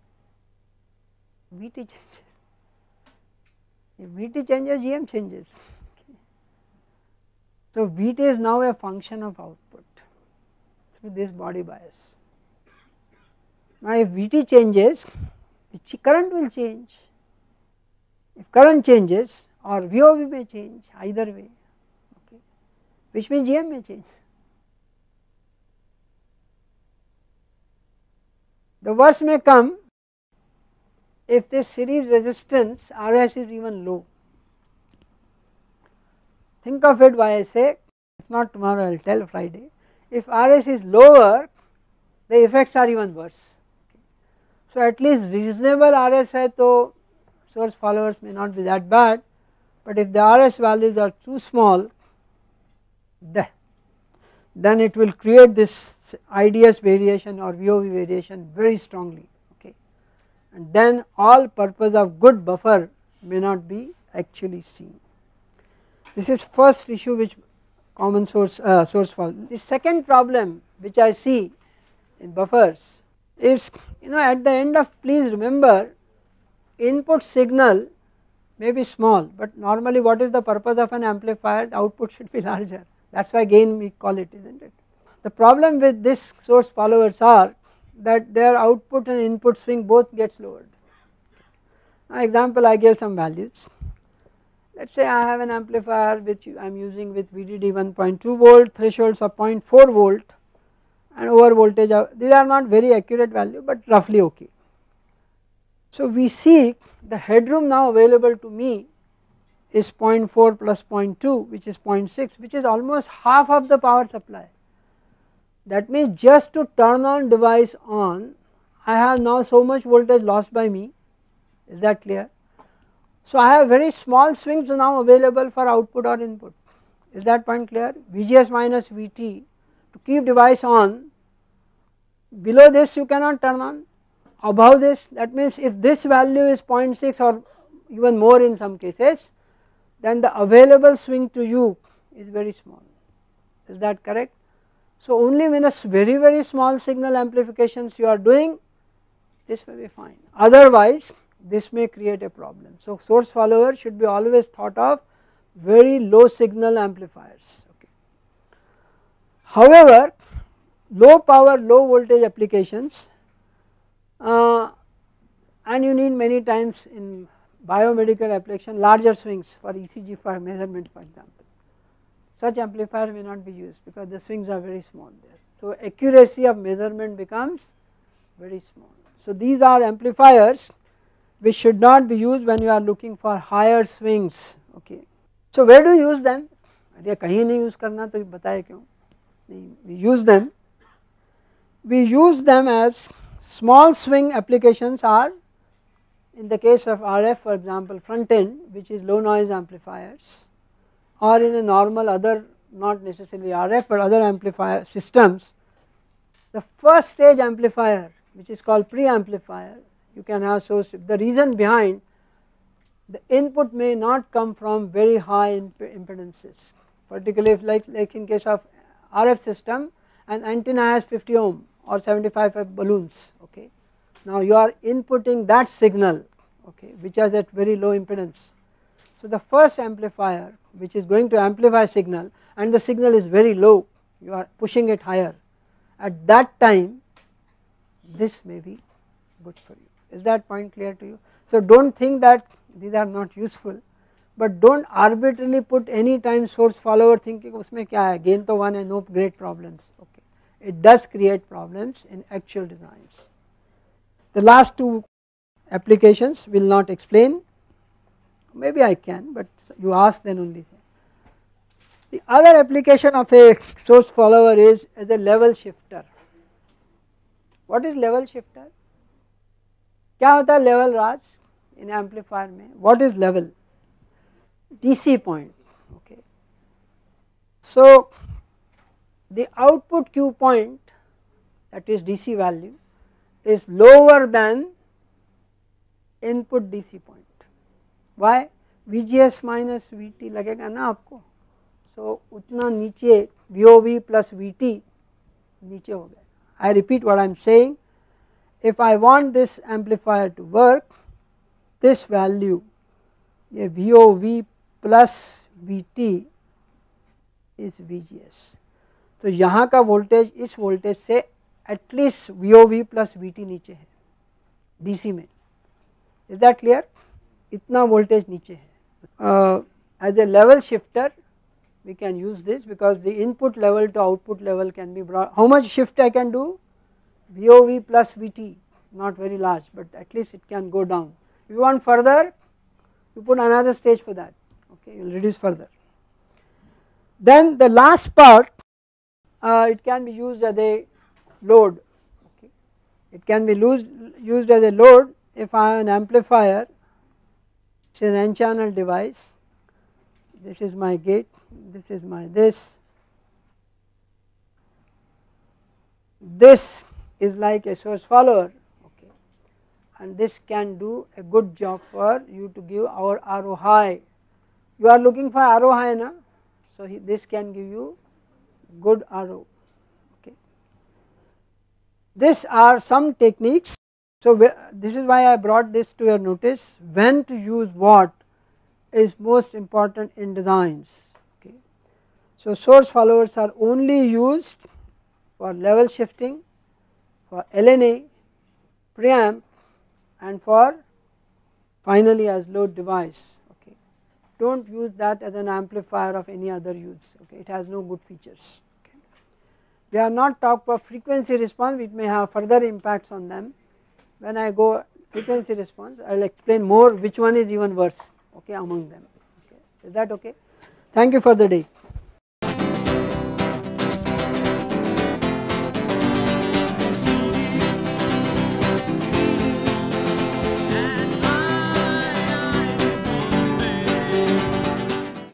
Vt changes. If Vt changes, Gm changes. Okay. So Vt is now a function of output through this body bias. Now if Vt changes, the current will change. If current changes, or VOV may change, either way, okay, which means Gm may change. The worst may come if this series resistance Rs is even low. Think of it why I say, if not tomorrow I will tell Friday. If Rs is lower, the effects are even worse. So at least reasonable Rs hai to source followers may not be that bad, but if the Rs values are too small, then it will create this IDS variation or VOV variation very strongly, okay, and then all purpose of good buffer may not be actually seen. This is first issue which common source follow. The second problem which I see in buffers is, you know, at the end of, please remember, input signal may be small, but normally what is the purpose of an amplifier? The output should be larger, that is why gain we call it, isn't it? The problem with this source followers are that their output and input swing both gets lowered. Now example, I give some values. Let us say I have an amplifier which I am using with VDD 1.2 volt, thresholds of 0.4 volt and over voltage of, these are not very accurate value but roughly okay. So we see the headroom now available to me is 0.4 plus 0.2 which is 0.6, which is almost half of the power supply. That means just to turn on device on, I have now so much voltage lost by me, is that clear? So I have very small swings now available for output or input, is that point clear? VGS minus VT to keep device on, below this you cannot turn on, above this, that means if this value is 0.6 or even more in some cases, then the available swing to you is very small, is that correct? So only when a very small signal amplifications you are doing, this may be fine, otherwise this may create a problem. So source follower should be always thought of very low signal amplifiers. Okay. However, low power low voltage applications, and you need many times in biomedical application larger swings for ECG for measurement, for example. Such amplifier may not be used because the swings are very small there. So accuracy of measurement becomes very small. So these are amplifiers which should not be used when you are looking for higher swings. Okay. So where do you use them? अरे कहीं नहीं use करना तो बताए क्यों? We use them. We use them as small swing applications are in the case of RF, for example, front end, which is low noise amplifiers, or in a normal other, not necessarily RF but other amplifier systems, the first stage amplifier, which is called pre-amplifier, you can have source. The reason behind, the input may not come from very high impedances, particularly if like in case of RF system, an antenna has 50 ohm or 75 balloons. Okay. Now you are inputting that signal, okay, which has at very low impedance. So the first amplifier which is going to amplify signal and the signal is very low, you are pushing it higher, at that time this may be good for you. Is that point clear to you? So do not think that these are not useful, but do not arbitrarily put any time source follower thinking usme kya hai, gain to 1 and no great problems. Okay. It does create problems in actual designs. The last two applications will not explain, maybe I can, but you ask then only. The other application of a source follower is as a level shifter. What is level shifter? क्या होता है level Raj in amplifier में? What is level? DC point. Okay. So the output Q point, that is DC value, is lower than input DC point. Why? VGS minus VT लगेगा ना आपको, so उतना नीचे VOV plus VT नीचे हो गया. I repeat what I am saying, if I want this amplifier to work, this value, ये VOV plus VT is VGS. तो यहाँ का वोल्टेज इस वोल्टेज से एटलीस्ट VOV plus VT नीचे है DC में. Is that clear? इतना वोल्टेज नीचे है. As a level shifter we can use this because the input level to output level can be brought. How much shift I can do? VOV plus VT, not very large, but at least it can go down. If you want further, you put another stage for that. Okay, you will reduce further. Then the last part, it can be used as a load. Okay. It can be used as a load if I have an amplifier, it is an n-channel device. This is my gate, this is my this. This is like a source follower, okay, and this can do a good job for you to give our RO high. You are looking for RO high, na? So this can give you good RO. Okay. These are some techniques. So this is why I brought this to your notice. When to use what is most important in designs. Okay. So source followers are only used for level shifting, for LNA, preamp, and for finally as load device. Okay. Do not use that as an amplifier of any other use. Okay. It has no good features. Okay. We are not talking about frequency response, which may have further impacts on them. When I go frequency response, I will explain more which one is even worse, okay, among them. Okay. Is that okay? Thank you for the day.